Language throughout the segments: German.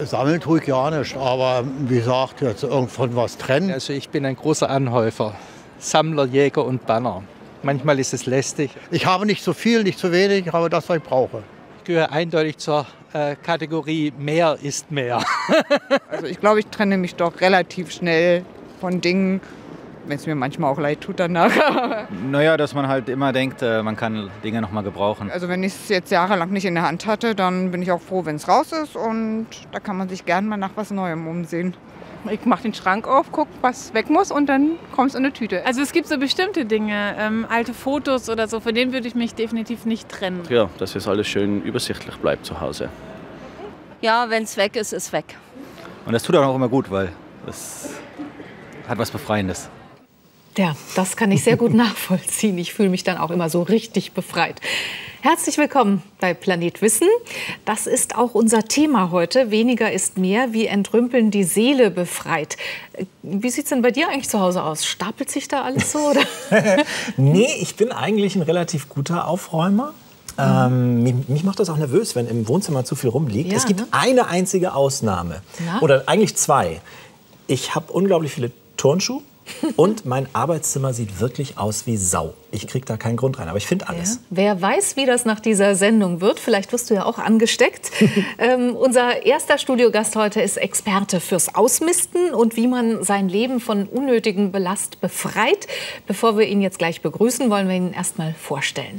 Sammeln tue ich gar nicht, aber wie gesagt, jetzt irgendwann was trennen. Also ich bin ein großer Anhäufer, Sammler, Jäger und Banner. Manchmal ist es lästig. Ich habe nicht so viel, nicht so wenig, aber das, was ich brauche. Ich gehöre eindeutig zur Kategorie mehr ist mehr. Also ich glaube, ich trenne mich doch relativ schnell von Dingen, wenn es mir manchmal auch leid tut danach. Naja, dass man halt immer denkt, man kann Dinge noch mal gebrauchen. Also wenn ich es jetzt jahrelang nicht in der Hand hatte, dann bin ich auch froh, wenn es raus ist. Und da kann man sich gern mal nach was Neuem umsehen. Ich mache den Schrank auf, gucke, was weg muss und dann kommt es in eine Tüte. Also es gibt so bestimmte Dinge, alte Fotos oder so, von denen würde ich mich definitiv nicht trennen. Ja, dass es alles schön übersichtlich bleibt zu Hause. Ja, wenn es weg ist, ist weg. Und das tut auch immer gut, weil das hat was Befreiendes. Ja, das kann ich sehr gut nachvollziehen. Ich fühle mich dann auch immer so richtig befreit. Herzlich willkommen bei Planet Wissen. Das ist auch unser Thema heute. Weniger ist mehr. Wie entrümpeln die Seele befreit? Wie sieht es denn bei dir eigentlich zu Hause aus? Stapelt sich da alles so? Oder? Nee, ich bin eigentlich ein relativ guter Aufräumer. Mich macht das auch nervös, wenn im Wohnzimmer zu viel rumliegt. Ja, es gibt eine einzige Ausnahme. Na? Oder eigentlich zwei. Ich habe unglaublich viele Turnschuhe. Und mein Arbeitszimmer sieht wirklich aus wie Sau. Ich kriege da keinen Grund rein, aber ich finde alles. Ja. Wer weiß, wie das nach dieser Sendung wird. Vielleicht wirst du ja auch angesteckt. Unser erster Studiogast heute ist Experte fürs Ausmisten und wie man sein Leben von unnötigem Ballast befreit. Bevor wir ihn jetzt gleich begrüßen, wollen wir ihn erst mal vorstellen.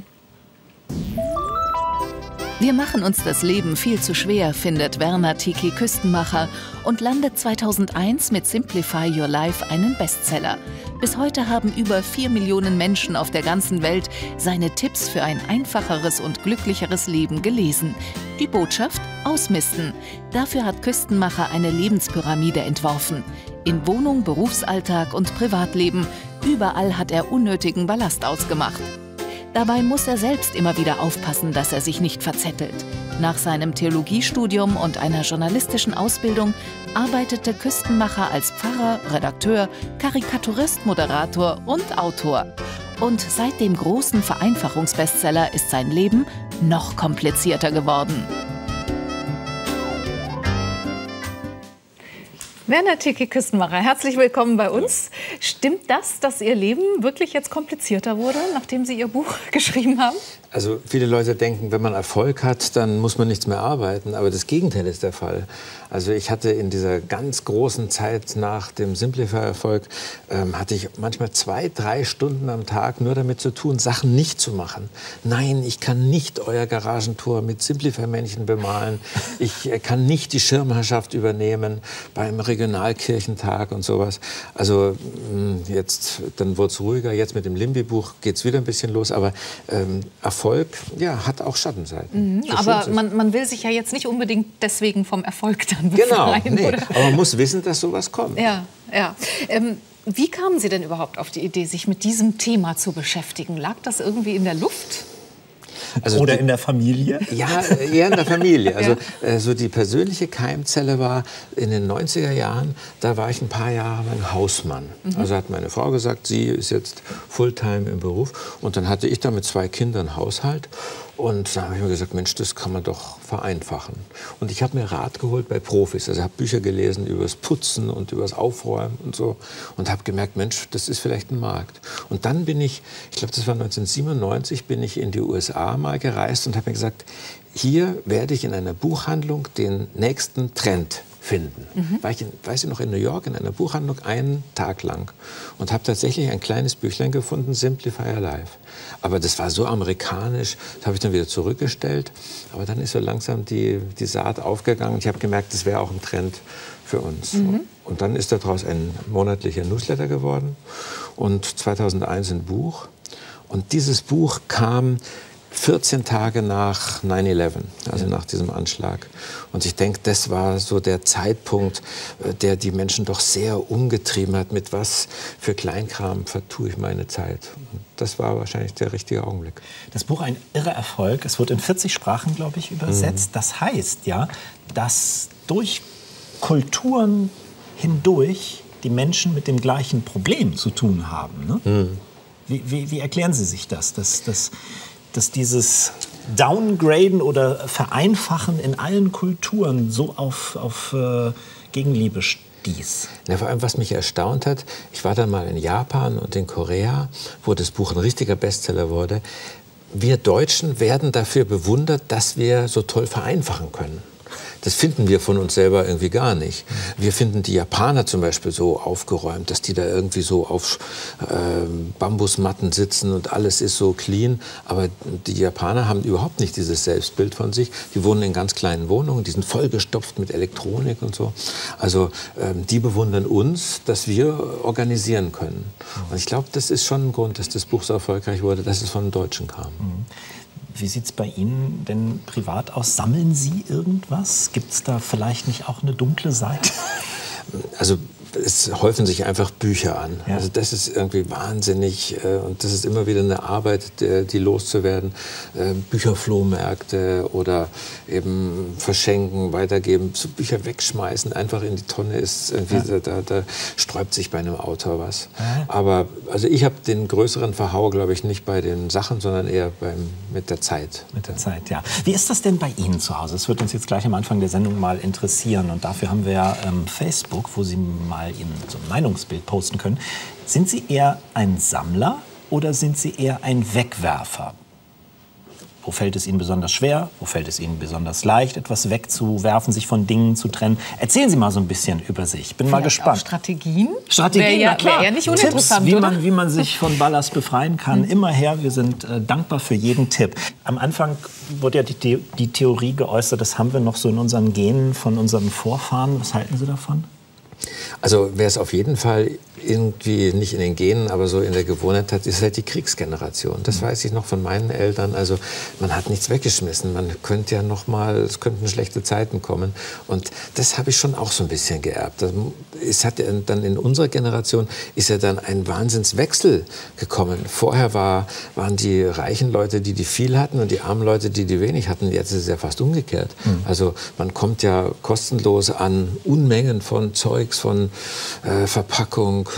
Wir machen uns das Leben viel zu schwer, findet Werner Tiki Küstenmacher und landet 2001 mit Simplify Your Life einen Bestseller. Bis heute haben über 4 Millionen Menschen auf der ganzen Welt seine Tipps für ein einfacheres und glücklicheres Leben gelesen. Die Botschaft: Ausmisten. Dafür hat Küstenmacher eine Lebenspyramide entworfen. In Wohnung, Berufsalltag und Privatleben, überall hat er unnötigen Ballast ausgemacht. Dabei muss er selbst immer wieder aufpassen, dass er sich nicht verzettelt. Nach seinem Theologiestudium und einer journalistischen Ausbildung arbeitete Küstenmacher als Pfarrer, Redakteur, Karikaturist, Moderator und Autor. Und seit dem großen Vereinfachungsbestseller ist sein Leben noch komplizierter geworden. Werner Tiki Küstenmacher, herzlich willkommen bei uns. Stimmt das, dass Ihr Leben wirklich jetzt komplizierter wurde, nachdem Sie Ihr Buch geschrieben haben? Also viele Leute denken, wenn man Erfolg hat, dann muss man nichts mehr arbeiten. Aber das Gegenteil ist der Fall. Also ich hatte in dieser ganz großen Zeit nach dem Simplify-Erfolg, hatte ich manchmal 2, 3 Stunden am Tag nur damit zu tun, Sachen nicht zu machen. Nein, ich kann nicht euer Garagentor mit Simplify-Männchen bemalen. Ich kann nicht die Schirmherrschaft übernehmen beim Regionalkirchentag und sowas. Also jetzt, dann wurde es ruhiger. Jetzt mit dem Limbi-Buch geht es wieder ein bisschen los. Aber Erfolg, ja, hat auch Schattenseiten. So aber man will sich ja jetzt nicht unbedingt deswegen vom Erfolg dann befreien. Genau, nee. Oder? Aber man muss wissen, dass sowas kommt. Ja, ja. Wie kamen Sie denn überhaupt auf die Idee, sich mit diesem Thema zu beschäftigen? Lag das irgendwie in der Luft? Also oder in der Familie? Ja, eher in der Familie. Also so die persönliche Keimzelle war in den 90er Jahren, da war ich ein paar Jahre lang Hausmann. Also hat meine Frau gesagt, sie ist jetzt Fulltime im Beruf. Und dann hatte ich da mit 2 Kindern Haushalt. Und da habe ich mir gesagt, Mensch, das kann man doch vereinfachen. Und ich habe mir Rat geholt bei Profis. Also ich habe Bücher gelesen über das Putzen und über das Aufräumen und so. Und habe gemerkt, Mensch, das ist vielleicht ein Markt. Und dann bin ich glaube, das war 1997, bin ich in die USA mal gereist und habe mir gesagt, hier werde ich in einer Buchhandlung den nächsten Trend finden. War ich noch in New York in einer Buchhandlung einen Tag lang und habe tatsächlich ein kleines Büchlein gefunden, Simplify Your Life. Aber das war so amerikanisch, das habe ich dann wieder zurückgestellt. Aber dann ist so langsam die Saat aufgegangen. Ich habe gemerkt, das wäre auch ein Trend für uns. Und dann ist daraus ein monatlicher Newsletter geworden und 2001 ein Buch. Und dieses Buch kam 14 Tage nach 9/11, also nach diesem Anschlag. Und ich denke, das war so der Zeitpunkt, der die Menschen doch sehr umgetrieben hat. Mit was für Kleinkram vertue ich meine Zeit? Und das war wahrscheinlich der richtige Augenblick. Das Buch ein irrer Erfolg. Es wird in 40 Sprachen, glaube ich, übersetzt. Das heißt ja, dass durch Kulturen hindurch die Menschen mit dem gleichen Problem zu tun haben. Ne? Wie erklären Sie sich das? Dass dieses downgraden oder vereinfachen in allen Kulturen so auf Gegenliebe stieß? Ja, vor allem, was mich erstaunt hat, ich war dann mal in Japan und in Korea, wo das Buch ein richtiger Bestseller wurde. Wir Deutschen werden dafür bewundert, dass wir so toll vereinfachen können. Das finden wir von uns selber irgendwie gar nicht. Wir finden die Japaner zum Beispiel so aufgeräumt, dass die da irgendwie so auf Bambusmatten sitzen und alles ist so clean. Aber die Japaner haben überhaupt nicht dieses Selbstbild von sich. Die wohnen in ganz kleinen Wohnungen, die sind vollgestopft mit Elektronik und so. Also die bewundern uns, dass wir organisieren können. Und ich glaube, das ist schon ein Grund, dass das Buch so erfolgreich wurde, dass es von den Deutschen kam. Wie sieht es bei Ihnen denn privat aus? Sammeln Sie irgendwas? Gibt es da vielleicht nicht auch eine dunkle Seite? Also es häufen sich einfach Bücher an. Ja. Also das ist irgendwie wahnsinnig und das ist immer wieder eine Arbeit, die loszuwerden. Bücherflohmärkte oder eben verschenken, weitergeben, so Bücher wegschmeißen, einfach in die Tonne ist irgendwie, da sträubt sich bei einem Autor was. Ja. Aber also ich habe den größeren Verhau, glaube ich, nicht bei den Sachen, sondern eher mit der Zeit. Mit der Zeit, ja. Wie ist das denn bei Ihnen zu Hause? Das wird uns jetzt gleich am Anfang der Sendung mal interessieren und dafür haben wir ja Facebook, wo Sie mal so ein Meinungsbild posten können. Sind Sie eher ein Sammler oder sind Sie eher ein Wegwerfer? Wo fällt es Ihnen besonders schwer? Wo fällt es Ihnen besonders leicht, etwas wegzuwerfen, sich von Dingen zu trennen? Erzählen Sie mal so ein bisschen über sich. Ich bin mal gespannt. Auch Strategien? Strategien, ja, klar. Ja nicht uninteressant, Tipps, wie man sich von Ballast befreien kann. Immer her, wir sind dankbar für jeden Tipp. Am Anfang wurde ja die Theorie geäußert, das haben wir noch so in unseren Genen von unseren Vorfahren. Was halten Sie davon? Also wer es auf jeden Fall irgendwie nicht in den Genen, aber so in der Gewohnheit hat, ist halt die Kriegsgeneration. Das weiß ich noch von meinen Eltern. Also man hat nichts weggeschmissen. Man könnte ja noch mal, es könnten schlechte Zeiten kommen. Und das habe ich schon auch so ein bisschen geerbt. Es hat dann in unserer Generation ist ja dann ein Wahnsinnswechsel gekommen. Vorher waren die reichen Leute, die viel hatten, und die armen Leute, die wenig hatten. Jetzt ist es ja fast umgekehrt. Also man kommt ja kostenlos an Unmengen von Zeugs, von Verpackung.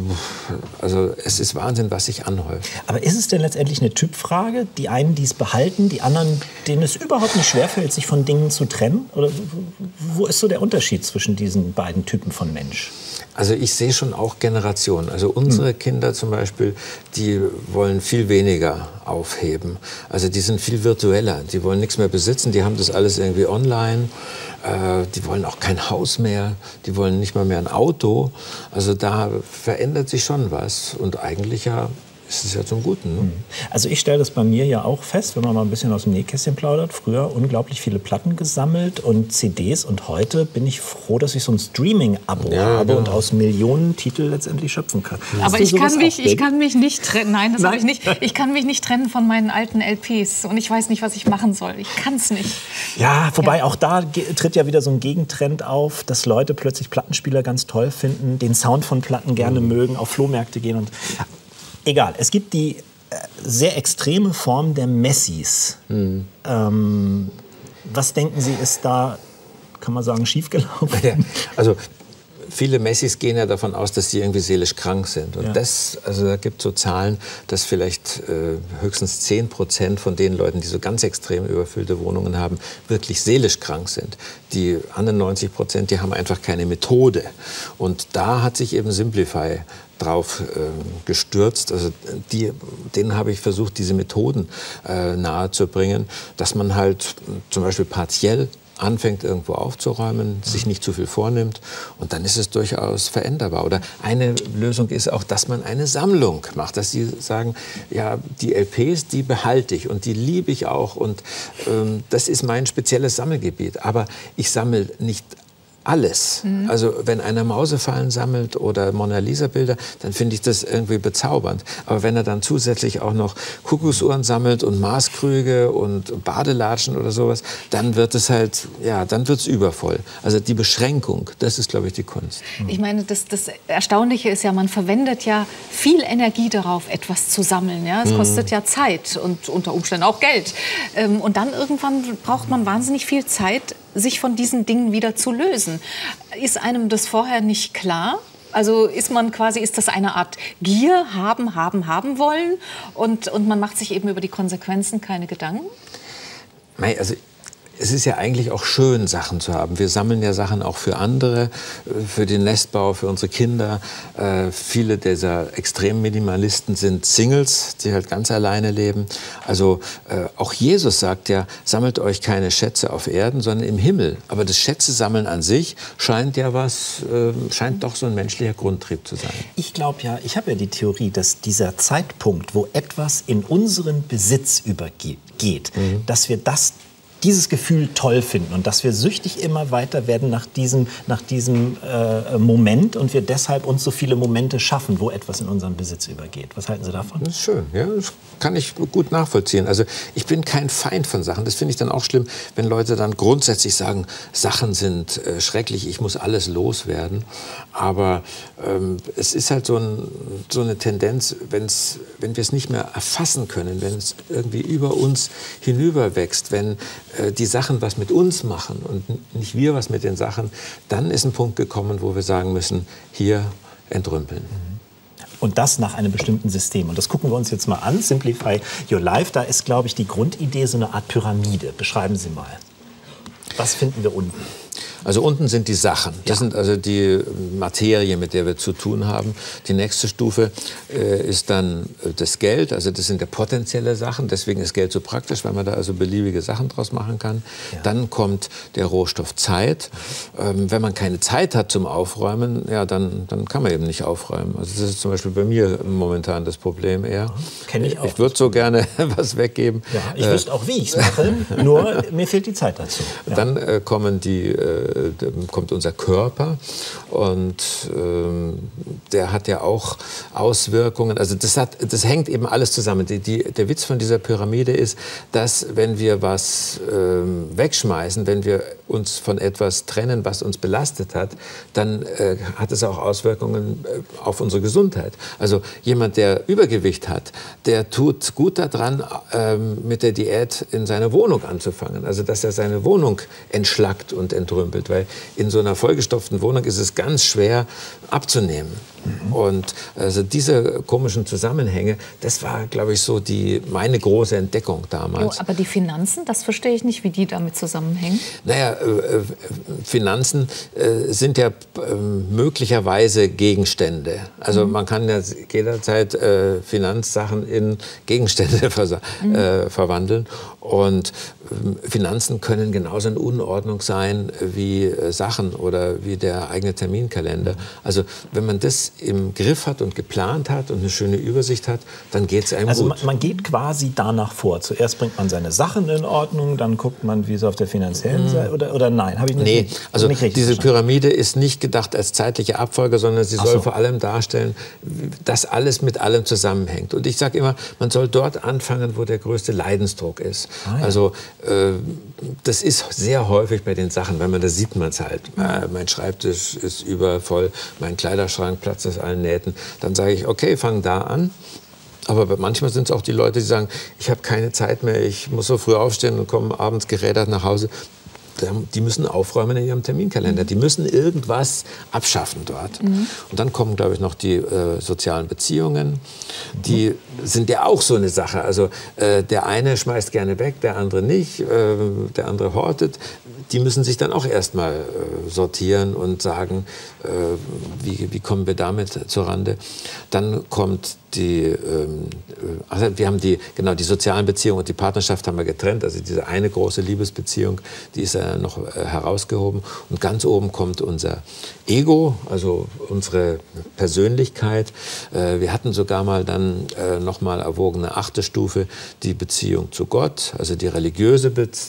Also es ist Wahnsinn, was sich anhäuft. Aber ist es denn letztendlich eine Typfrage? Die einen, die es behalten, die anderen, denen es überhaupt nicht schwerfällt, sich von Dingen zu trennen? Oder wo ist so der Unterschied zwischen diesen beiden Typen von Mensch? Also ich sehe schon auch Generationen. Also unsere Kinder zum Beispiel, die wollen viel weniger aufheben. Also die sind viel virtueller. Die wollen nichts mehr besitzen. Die haben das alles irgendwie online. Die wollen auch kein Haus mehr. Die wollen nicht mal mehr ein Auto. Also da verändert sich schon was. Und eigentlich ja ist es ja zum Guten. Ne? Also ich stelle das bei mir ja auch fest, wenn man mal ein bisschen aus dem Nähkästchen plaudert. Früher unglaublich viele Platten gesammelt und CDs. Und heute bin ich froh, dass ich so ein Streaming-Abo habe und aus Millionen Titel letztendlich schöpfen kann. Aber ich kann mich nicht trennen. Nein, das habe ich nicht. Ich kann mich nicht trennen von meinen alten LPs. Und ich weiß nicht, was ich machen soll. Ich kann es nicht. Ja, wobei auch da tritt ja wieder so ein Gegentrend auf, dass Leute plötzlich Plattenspieler ganz toll finden, den Sound von Platten gerne mögen, auf Flohmärkte gehen und... Egal, es gibt die sehr extreme Form der Messis. Was denken Sie, ist da, kann man sagen, schiefgelaufen? Ja, also viele Messis gehen ja davon aus, dass sie irgendwie seelisch krank sind. Und da gibt es so Zahlen, dass vielleicht höchstens 10% von den Leuten, die so ganz extrem überfüllte Wohnungen haben, wirklich seelisch krank sind. Die anderen 90%, die haben einfach keine Methode. Und da hat sich eben Simplify drauf gestürzt. Also denen habe ich versucht, diese Methoden nahezubringen, dass man halt zum Beispiel partiell anfängt, irgendwo aufzuräumen, sich nicht zu viel vornimmt, und dann ist es durchaus veränderbar. Oder eine Lösung ist auch, dass man eine Sammlung macht, dass Sie sagen, ja, die LPs, die behalte ich und die liebe ich auch, und das ist mein spezielles Sammelgebiet. Aber ich sammle nicht alles. Also wenn einer Mausefallen sammelt oder Mona Lisa Bilder, dann finde ich das irgendwie bezaubernd. Aber wenn er dann zusätzlich auch noch Kuckucksuhren sammelt und Maßkrüge und Badelatschen oder sowas, dann wird es halt, ja, dann wird es übervoll. Also die Beschränkung, das ist, glaube ich, die Kunst. Ich meine, das Erstaunliche ist ja, man verwendet ja viel Energie darauf, etwas zu sammeln. Ja? Es kostet ja Zeit und unter Umständen auch Geld. Und dann irgendwann braucht man wahnsinnig viel Zeit, sich von diesen Dingen wieder zu lösen. Ist einem das vorher nicht klar? Also ist das eine Art Gier, haben wollen, und man macht sich eben über die Konsequenzen keine Gedanken? Also es ist ja eigentlich auch schön, Sachen zu haben. Wir sammeln ja Sachen auch für andere, für den Nestbau, für unsere Kinder. Viele dieser extremen Minimalisten sind Singles, die halt ganz alleine leben. Also auch Jesus sagt ja, sammelt euch keine Schätze auf Erden, sondern im Himmel. Aber das Schätze-Sammeln an sich scheint doch so ein menschlicher Grundtrieb zu sein. Ich glaube ja, ich habe ja die Theorie, dass dieser Zeitpunkt, wo etwas in unseren Besitz übergeht, dass wir dieses Gefühl toll finden und dass wir süchtig immer weiter werden nach diesem Moment und wir deshalb uns so viele Momente schaffen, wo etwas in unseren Besitz übergeht. Was halten Sie davon? Das ist schön, ja, das kann ich gut nachvollziehen. Also ich bin kein Feind von Sachen. Das finde ich dann auch schlimm, wenn Leute dann grundsätzlich sagen, Sachen sind schrecklich, ich muss alles loswerden. Aber es ist halt so eine Tendenz, wenn wir es nicht mehr erfassen können, wenn es irgendwie über uns hinüberwächst, wenn die Sachen was mit uns machen und nicht wir was mit den Sachen, dann ist ein Punkt gekommen, wo wir sagen müssen, hier entrümpeln. Und das nach einem bestimmten System. Und das gucken wir uns jetzt mal an, Simplify Your Life. Da ist, glaube ich, die Grundidee so eine Art Pyramide. Beschreiben Sie mal. Was finden wir unten? Also unten sind die Sachen. Das sind also die Materie, mit der wir zu tun haben. Die nächste Stufe ist dann das Geld. Also das sind ja potenzielle Sachen. Deswegen ist Geld so praktisch, weil man da also beliebige Sachen draus machen kann. Ja. Dann kommt der Rohstoff Zeit. Wenn man keine Zeit hat zum Aufräumen, ja, dann kann man eben nicht aufräumen. Also das ist zum Beispiel bei mir momentan das Problem eher. Kenn ich auch. Ich würde so gerne was weggeben. Ja, ich wüsste auch, wie ich es mache. Nur mir fehlt die Zeit dazu. Ja. Dann kommt unser Körper und der hat ja auch Auswirkungen. Also das hängt eben alles zusammen. Der Witz von dieser Pyramide ist, dass wenn wir was wegschmeißen, wenn wir uns von etwas trennen, was uns belastet hat, dann hat es auch Auswirkungen auf unsere Gesundheit. Also jemand, der Übergewicht hat, der tut gut daran, mit der Diät in seiner Wohnung anzufangen. Also dass er seine Wohnung entschlackt und entrümpelt, weil in so einer vollgestopften Wohnung ist es ganz schwer abzunehmen. Und also diese komischen Zusammenhänge, das war, glaube ich, so meine große Entdeckung damals. Oh, aber die Finanzen, das verstehe ich nicht, wie die damit zusammenhängen. Naja, Finanzen sind ja möglicherweise Gegenstände. Also man kann ja jederzeit Finanzsachen in Gegenstände verwandeln. Und Finanzen können genauso in Unordnung sein wie Sachen oder wie der eigene Terminkalender. Also wenn man das im Griff hat und geplant hat und eine schöne Übersicht hat, dann geht es einem gut. Also man geht quasi danach vor. Zuerst bringt man seine Sachen in Ordnung, dann guckt man, wie es auf der finanziellen Seite, oder nein? Habe ich nicht, also nicht richtig diese verstanden. Pyramide ist nicht gedacht als zeitliche Abfolge, sondern sie soll vor allem darstellen, dass alles mit allem zusammenhängt. Und ich sage immer, man soll dort anfangen, wo der größte Leidensdruck ist. Also das ist sehr häufig bei den Sachen, weil da sieht man es halt. Mein Schreibtisch ist übervoll, mein Kleiderschrank platzt aus allen Nähten. Dann sage ich, okay, fang da an. Aber manchmal sind es auch die Leute, die sagen, ich habe keine Zeit mehr, ich muss so früh aufstehen und komme abends gerädert nach Hause. Die müssen aufräumen in ihrem Terminkalender. Die müssen irgendwas abschaffen dort. Und dann kommen, glaube ich, noch die sozialen Beziehungen. Die sind ja auch so eine Sache. Also der eine schmeißt gerne weg, der andere nicht, der andere hortet. Die müssen sich dann auch erstmal sortieren und sagen, wie kommen wir damit zurande. Dann kommt wir haben die sozialen Beziehungen und die Partnerschaft haben wir getrennt. Also diese eine große Liebesbeziehung, die ist ja noch herausgehoben. Und ganz oben kommt unser Ego, also unsere Persönlichkeit. Wir hatten sogar mal dann noch mal erwogen eine 8. Stufe, die Beziehung zu Gott, also die religiöse,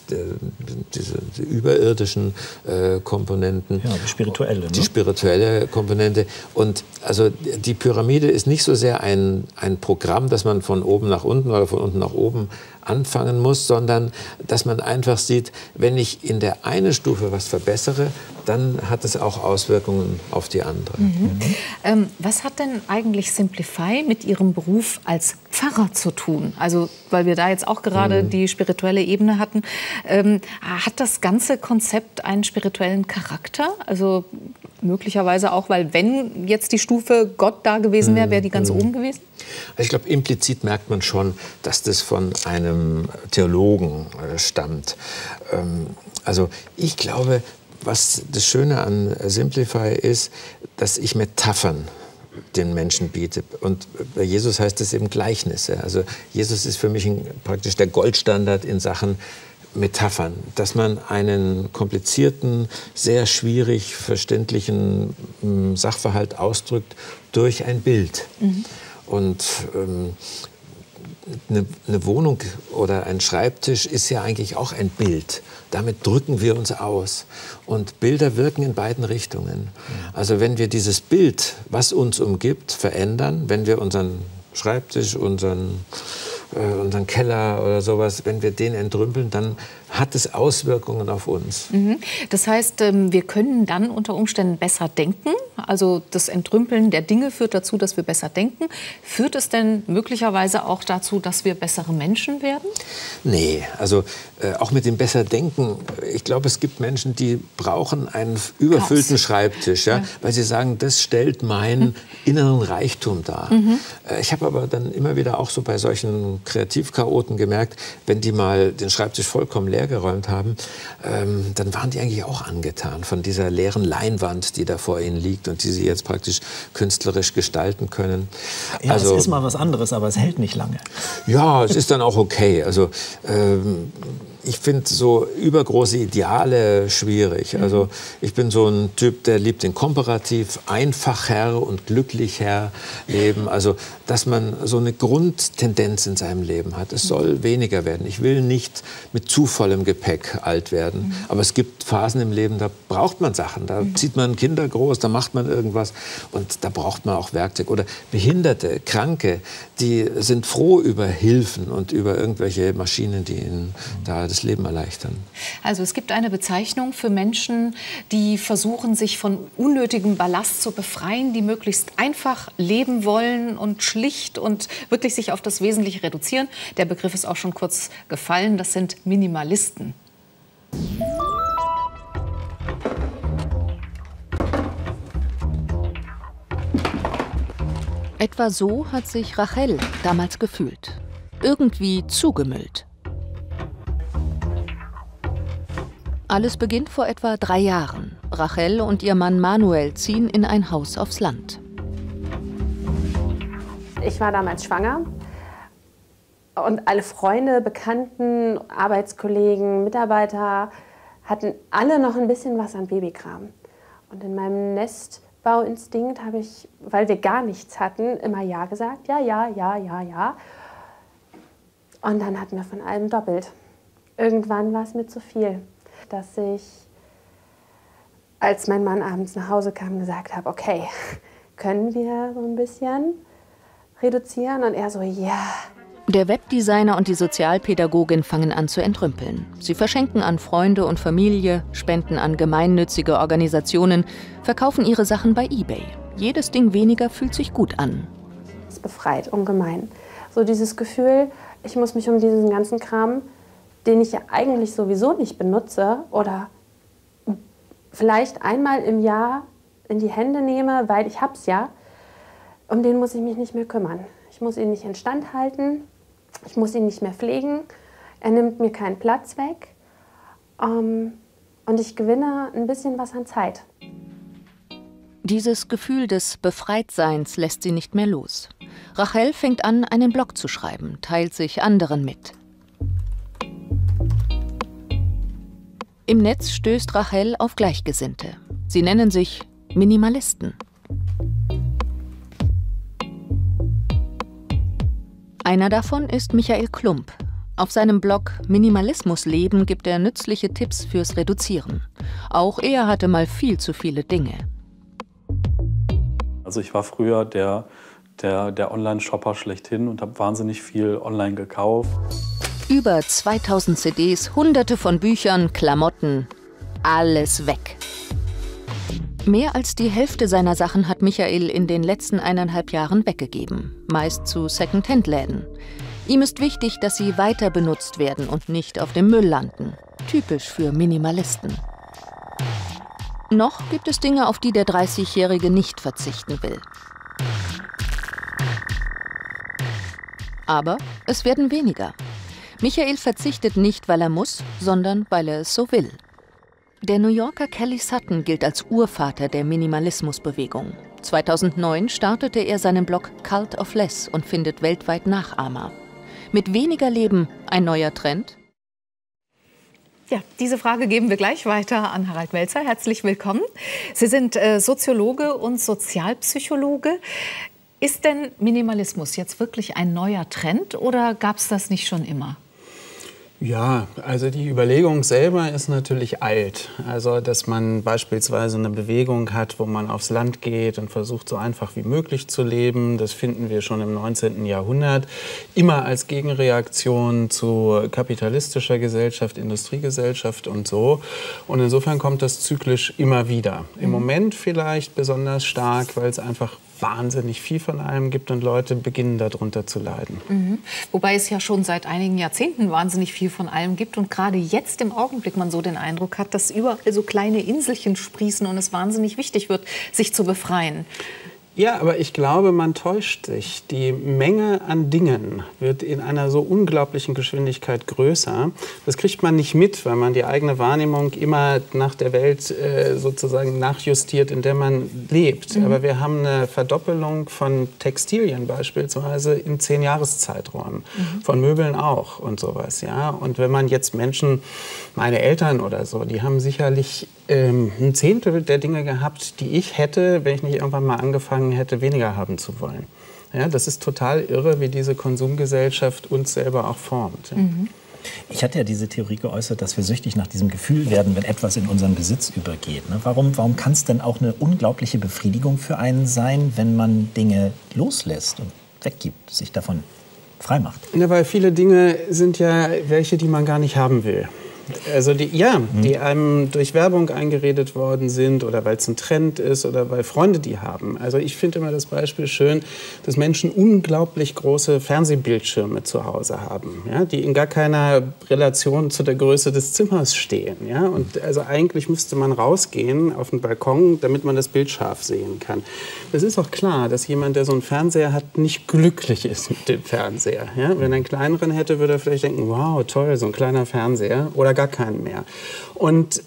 diese überirdischen Komponenten. Ja, die spirituelle. Ne? Die spirituelle Komponente. Und also die Pyramide ist nicht so sehr ein Programm, dass man von oben nach unten oder von unten nach oben anfangen muss, sondern dass man einfach sieht, wenn ich in der einen Stufe was verbessere, dann hat es auch Auswirkungen auf die andere. Was hat denn eigentlich Simplify mit Ihrem Beruf als Pfarrer zu tun? Also, weil wir da jetzt auch gerade die spirituelle Ebene hatten. Hat das ganze Konzept einen spirituellen Charakter? Also möglicherweise auch, weil wenn jetzt die Stufe Gott da gewesen wäre, wäre die ganz oben gewesen? Ich glaube, implizit merkt man schon, dass das von einem Theologen stammt. Also ich glaube, was das Schöne an Simplify ist, dass ich Metaphern den Menschen biete. Und bei Jesus heißt es eben Gleichnisse. Also Jesus ist für mich praktisch der Goldstandard in Sachen Metaphern, dass man einen komplizierten, sehr schwierig verständlichen Sachverhalt ausdrückt durch ein Bild. Und eine Wohnung oder ein Schreibtisch ist ja eigentlich auch ein Bild. Damit drücken wir uns aus. Und Bilder wirken in beiden Richtungen. Also wenn wir dieses Bild, was uns umgibt, verändern, wenn wir unseren Schreibtisch, unseren Keller oder sowas, wenn wir den entrümpeln, dann hat es Auswirkungen auf uns. Das heißt, wir können dann unter Umständen besser denken. Also das Entrümpeln der Dinge führt dazu, dass wir besser denken. Führt es denn möglicherweise auch dazu, dass wir bessere Menschen werden? Nee, also auch mit dem besser Denken. Ich glaube, es gibt Menschen, die brauchen einen überfüllten Schreibtisch, ja, weil sie sagen, das stellt meinen inneren Reichtum dar. Ich habe aber dann immer wieder auch so bei solchen Kreativchaoten gemerkt, wenn die mal den Schreibtisch vollkommen leer geräumt haben, dann waren die eigentlich auch angetan von dieser leeren Leinwand, die da vor ihnen liegt und die sie jetzt praktisch künstlerisch gestalten können. Ja, also, es ist mal was anderes, aber es hält nicht lange. Ja, es ist dann auch okay. Also ich finde so übergroße Ideale schwierig. Also ich bin so ein Typ, der liebt den Komparativ, einfacher und glücklicher leben. Also dass man so eine Grundtendenz in seinem Leben hat. Es soll weniger werden. Ich will nicht mit zu vollem Gepäck alt werden. Aber es gibt Phasen im Leben, da braucht man Sachen. Da zieht man Kinder groß, da macht man irgendwas. Und da braucht man auch Werkzeug. Oder Behinderte, Kranke, die sind froh über Hilfen und über irgendwelche Maschinen, die ihnen da das Leben erleichtern. Also es gibt eine Bezeichnung für Menschen, die versuchen, sich von unnötigem Ballast zu befreien, die möglichst einfach leben wollen und schlicht und wirklich sich auf das Wesentliche reduzieren. Der Begriff ist auch schon kurz gefallen, das sind Minimalisten. Etwa so hat sich Rachel damals gefühlt. Irgendwie zugemüllt. Alles beginnt vor etwa 3 Jahren. Rachel und ihr Mann Manuel ziehen in ein Haus aufs Land. Ich war damals schwanger und alle Freunde, Bekannten, Arbeitskollegen, Mitarbeiter hatten alle noch ein bisschen was an Babykram. Und in meinem Nestbauinstinkt habe ich, weil wir gar nichts hatten, immer Ja gesagt. Ja, ja, ja, ja, ja. Und dann hatten wir von allem doppelt. Irgendwann war es mir zu viel, dass ich, als mein Mann abends nach Hause kam, gesagt habe, okay, können wir so ein bisschen reduzieren? Und er so, ja. Der Webdesigner und die Sozialpädagogin fangen an zu entrümpeln. Sie verschenken an Freunde und Familie, spenden an gemeinnützige Organisationen, verkaufen ihre Sachen bei eBay. Jedes Ding weniger fühlt sich gut an. Es befreit ungemein. So dieses Gefühl, ich muss mich um diesen ganzen Kram, den ich ja eigentlich sowieso nicht benutze oder vielleicht einmal im Jahr in die Hände nehme, weil ich hab's ja, um den muss ich mich nicht mehr kümmern. Ich muss ihn nicht instand halten, ich muss ihn nicht mehr pflegen, er nimmt mir keinen Platz weg und ich gewinne ein bisschen was an Zeit. Dieses Gefühl des Befreitseins lässt sie nicht mehr los. Rachel fängt an, einen Blog zu schreiben, teilt sich anderen mit. Im Netz stößt Rachel auf Gleichgesinnte. Sie nennen sich Minimalisten. Einer davon ist Michael Klump. Auf seinem Blog Minimalismus leben gibt er nützliche Tipps fürs Reduzieren. Auch er hatte mal viel zu viele Dinge. Also ich war früher der Online-Shopper schlechthin und habe wahnsinnig viel online gekauft. Über 2000 CDs, hunderte von Büchern, Klamotten, alles weg. Mehr als die Hälfte seiner Sachen hat Michael in den letzten 1,5 Jahren weggegeben, meist zu Second-Hand-Läden. Ihm ist wichtig, dass sie weiter benutzt werden und nicht auf dem Müll landen. Typisch für Minimalisten. Noch gibt es Dinge, auf die der 30-Jährige nicht verzichten will. Aber es werden weniger. Michael verzichtet nicht, weil er muss, sondern weil er es so will. Der New Yorker Kelly Sutton gilt als Urvater der Minimalismusbewegung. 2009 startete er seinen Blog Cult of Less und findet weltweit Nachahmer. Mit weniger Leben ein neuer Trend? Ja, diese Frage geben wir gleich weiter an Harald Melzer. Herzlich willkommen. Sie sind Soziologe und Sozialpsychologe. Ist denn Minimalismus jetzt wirklich ein neuer Trend oder gab es das nicht schon immer? Ja, also die Überlegung selber ist natürlich alt. Also, dass man beispielsweise eine Bewegung hat, wo man aufs Land geht und versucht, so einfach wie möglich zu leben, das finden wir schon im 19. Jahrhundert. Immer als Gegenreaktion zu kapitalistischer Gesellschaft, Industriegesellschaft und so. Und insofern kommt das zyklisch immer wieder. Im Moment vielleicht besonders stark, weil es einfach wahnsinnig viel von allem gibt und Leute beginnen darunter zu leiden. Mhm. Wobei es ja schon seit einigen Jahrzehnten wahnsinnig viel von allem gibt und gerade jetzt im Augenblick man so den Eindruck hat, dass überall so kleine Inselchen sprießen und es wahnsinnig wichtig wird, sich zu befreien. Ja, aber ich glaube, man täuscht sich. Die Menge an Dingen wird in einer so unglaublichen Geschwindigkeit größer. Das kriegt man nicht mit, weil man die eigene Wahrnehmung immer nach der Welt sozusagen nachjustiert, in der man lebt. Aber wir haben eine Verdoppelung von Textilien beispielsweise in 10 Jahreszeiträumen. Von Möbeln auch und sowas. Ja? Und wenn man jetzt Menschen, meine Eltern oder so, die haben sicherlich ein Zehntel der Dinge gehabt, die ich hätte, wenn ich nicht irgendwann mal angefangen hätte, weniger haben zu wollen. Ja, das ist total irre, wie diese Konsumgesellschaft uns selber auch formt. Ja. Ich hatte ja diese Theorie geäußert, dass wir süchtig nach diesem Gefühl werden, wenn etwas in unseren Besitz übergeht. Ne? Warum kann es denn auch eine unglaubliche Befriedigung für einen sein, wenn man Dinge loslässt und weggibt, sich davon freimacht? Ja, weil viele Dinge sind ja welche, die man gar nicht haben will. Also die einem durch Werbung eingeredet worden sind oder weil es ein Trend ist oder weil Freunde die haben. Also ich finde immer das Beispiel schön, dass Menschen unglaublich große Fernsehbildschirme zu Hause haben, ja, die in gar keiner Relation zu der Größe des Zimmers stehen. Ja? Und also eigentlich müsste man rausgehen auf den Balkon, damit man das Bild scharf sehen kann. Das ist auch klar, dass jemand, der so einen Fernseher hat, nicht glücklich ist mit dem Fernseher. Ja? Wenn er einen kleineren hätte, würde er vielleicht denken, wow, toll, so ein kleiner Fernseher. Oder gar keinen mehr. Und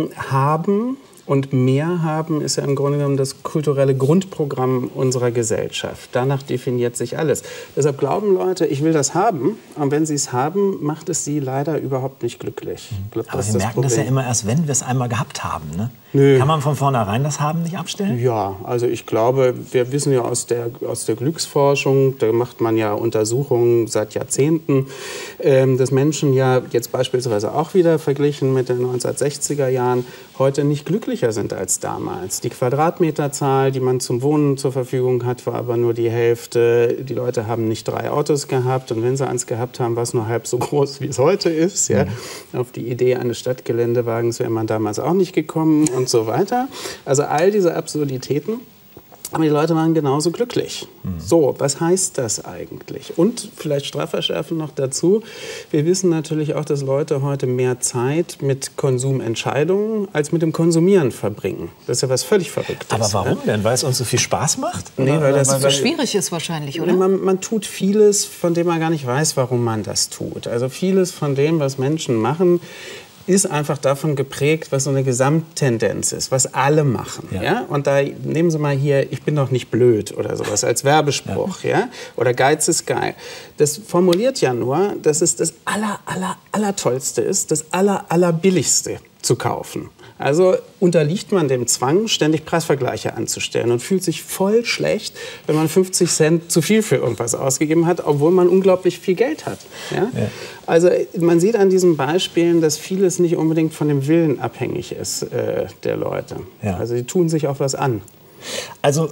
haben und mehr haben ist ja im Grunde genommen das kulturelle Grundprogramm unserer Gesellschaft. Danach definiert sich alles. Deshalb glauben Leute, ich will das haben. Und wenn sie es haben, macht es sie leider überhaupt nicht glücklich. Ich glaub, aber wir merken das ja immer erst, wenn wir es einmal gehabt haben. Ne? Nö. Kann man von vornherein das Haben nicht abstellen? Ja, also ich glaube, wir wissen ja aus der Glücksforschung, da macht man ja Untersuchungen seit Jahrzehnten, dass Menschen ja jetzt beispielsweise auch wieder verglichen mit den 1960er Jahren heute nicht glücklicher sind als damals. Die Quadratmeterzahl, die man zum Wohnen zur Verfügung hat, war aber nur die Hälfte. Die Leute haben nicht 3 Autos gehabt und wenn sie eins gehabt haben, war es nur halb so groß, wie es heute ist. Ja? Auf die Idee eines Stadtgeländewagens wäre man damals auch nicht gekommen. Und so weiter. Also all diese Absurditäten. Aber die Leute waren genauso glücklich. So, was heißt das eigentlich? Und vielleicht strafverschärfen noch dazu. Wir wissen natürlich auch, dass Leute heute mehr Zeit mit Konsumentscheidungen als mit dem Konsumieren verbringen. Das ist ja was völlig Verrücktes. Aber warum denn? Weil es uns so viel Spaß macht? Nee, weil das so schwierig ist wahrscheinlich, oder? Man tut vieles, von dem man gar nicht weiß, warum man das tut. Also vieles von dem, was Menschen machen, ist einfach davon geprägt, was so eine Gesamttendenz ist, was alle machen. Ja. Und da nehmen Sie mal hier, ich bin doch nicht blöd oder sowas als Werbespruch. Ja. Oder Geiz ist geil. Das formuliert ja nur, dass es das Allertollste ist, das Allerbilligste zu kaufen. Also unterliegt man dem Zwang, ständig Preisvergleiche anzustellen und fühlt sich voll schlecht, wenn man 50 Cent zu viel für irgendwas ausgegeben hat, obwohl man unglaublich viel Geld hat. Ja? Ja. Also man sieht an diesen Beispielen, dass vieles nicht unbedingt von dem Willen abhängig ist der Leute. Ja. Also die tun sich auch was an. Also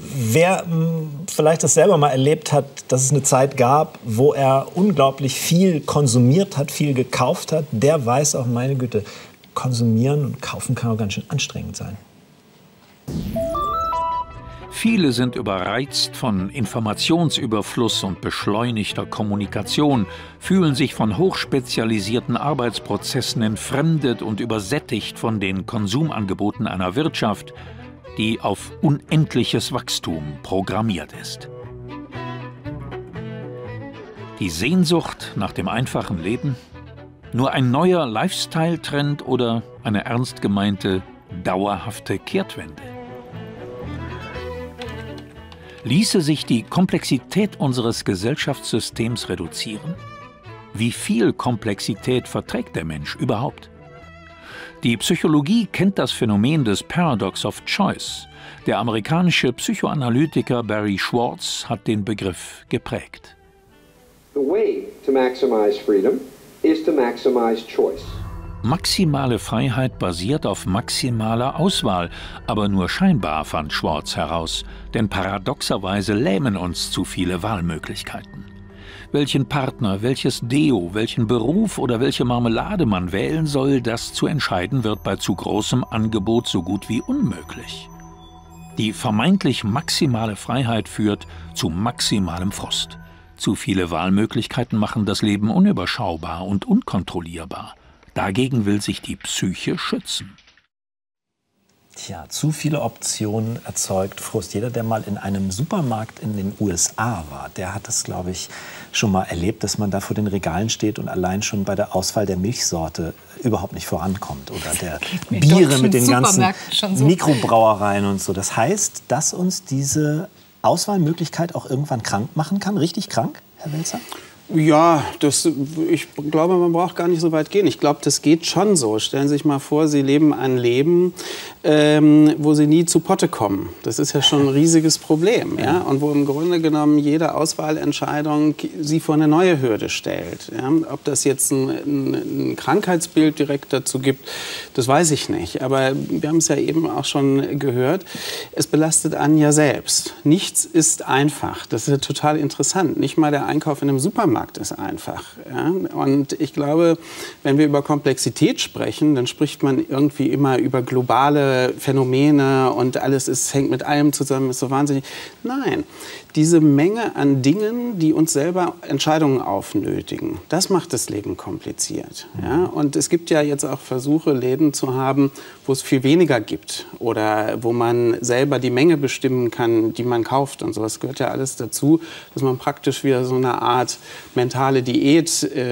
wer vielleicht das selber mal erlebt hat, dass es eine Zeit gab, wo er unglaublich viel konsumiert hat, viel gekauft hat, der weiß auch, meine Güte, konsumieren und kaufen kann auch ganz schön anstrengend sein. Viele sind überreizt von Informationsüberfluss und beschleunigter Kommunikation, fühlen sich von hochspezialisierten Arbeitsprozessen entfremdet und übersättigt von den Konsumangeboten einer Wirtschaft, die auf unendliches Wachstum programmiert ist. Die Sehnsucht nach dem einfachen Leben? Nur ein neuer Lifestyle-Trend oder eine ernst gemeinte, dauerhafte Kehrtwende? Ließe sich die Komplexität unseres Gesellschaftssystems reduzieren? Wie viel Komplexität verträgt der Mensch überhaupt? Die Psychologie kennt das Phänomen des Paradox of Choice. Der amerikanische Psychoanalytiker Barry Schwartz hat den Begriff geprägt. The way to maximize freedom is to maximize choice. Maximale Freiheit basiert auf maximaler Auswahl, aber nur scheinbar, fand Schwartz heraus, denn paradoxerweise lähmen uns zu viele Wahlmöglichkeiten. Welchen Partner, welches Deo, welchen Beruf oder welche Marmelade man wählen soll, das zu entscheiden wird bei zu großem Angebot so gut wie unmöglich. Die vermeintlich maximale Freiheit führt zu maximalem Frust. Zu viele Wahlmöglichkeiten machen das Leben unüberschaubar und unkontrollierbar. Dagegen will sich die Psyche schützen. Tja, zu viele Optionen erzeugt Frust. Jeder, der mal in einem Supermarkt in den USA war, der hat das, glaube ich, schon mal erlebt, dass man da vor den Regalen steht und allein schon bei der Auswahl der Milchsorte überhaupt nicht vorankommt. Oder der Biere mit den ganzen Mikrobrauereien und so. Das heißt, dass uns diese Auswahlmöglichkeit auch irgendwann krank machen kann. Richtig krank, Herr Welzer? Ja, ich glaube, man braucht gar nicht so weit gehen. Ich glaube, das geht schon so. Stellen Sie sich mal vor, Sie leben ein Leben, wo Sie nie zu Potte kommen. Das ist ja schon ein riesiges Problem. Ja? Und wo im Grunde genommen jede Auswahlentscheidung Sie vor eine neue Hürde stellt. Ja? Ob das jetzt ein Krankheitsbild direkt dazu gibt, das weiß ich nicht. Aber wir haben es ja eben auch schon gehört, es belastet einen ja selbst. Nichts ist einfach. Das ist ja total interessant. Nicht mal der Einkauf in einem Supermarkt ist einfach. Ja? Und ich glaube, wenn wir über Komplexität sprechen, dann spricht man irgendwie immer über globale Phänomene und alles hängt mit allem zusammen, ist so wahnsinnig. Nein, diese Menge an Dingen, die uns selber Entscheidungen aufnötigen, das macht das Leben kompliziert. Ja? Und es gibt ja jetzt auch Versuche, Läden zu haben, wo es viel weniger gibt oder wo man selber die Menge bestimmen kann, die man kauft und so. Das gehört ja alles dazu, dass man praktisch wieder so eine Art mentale Diät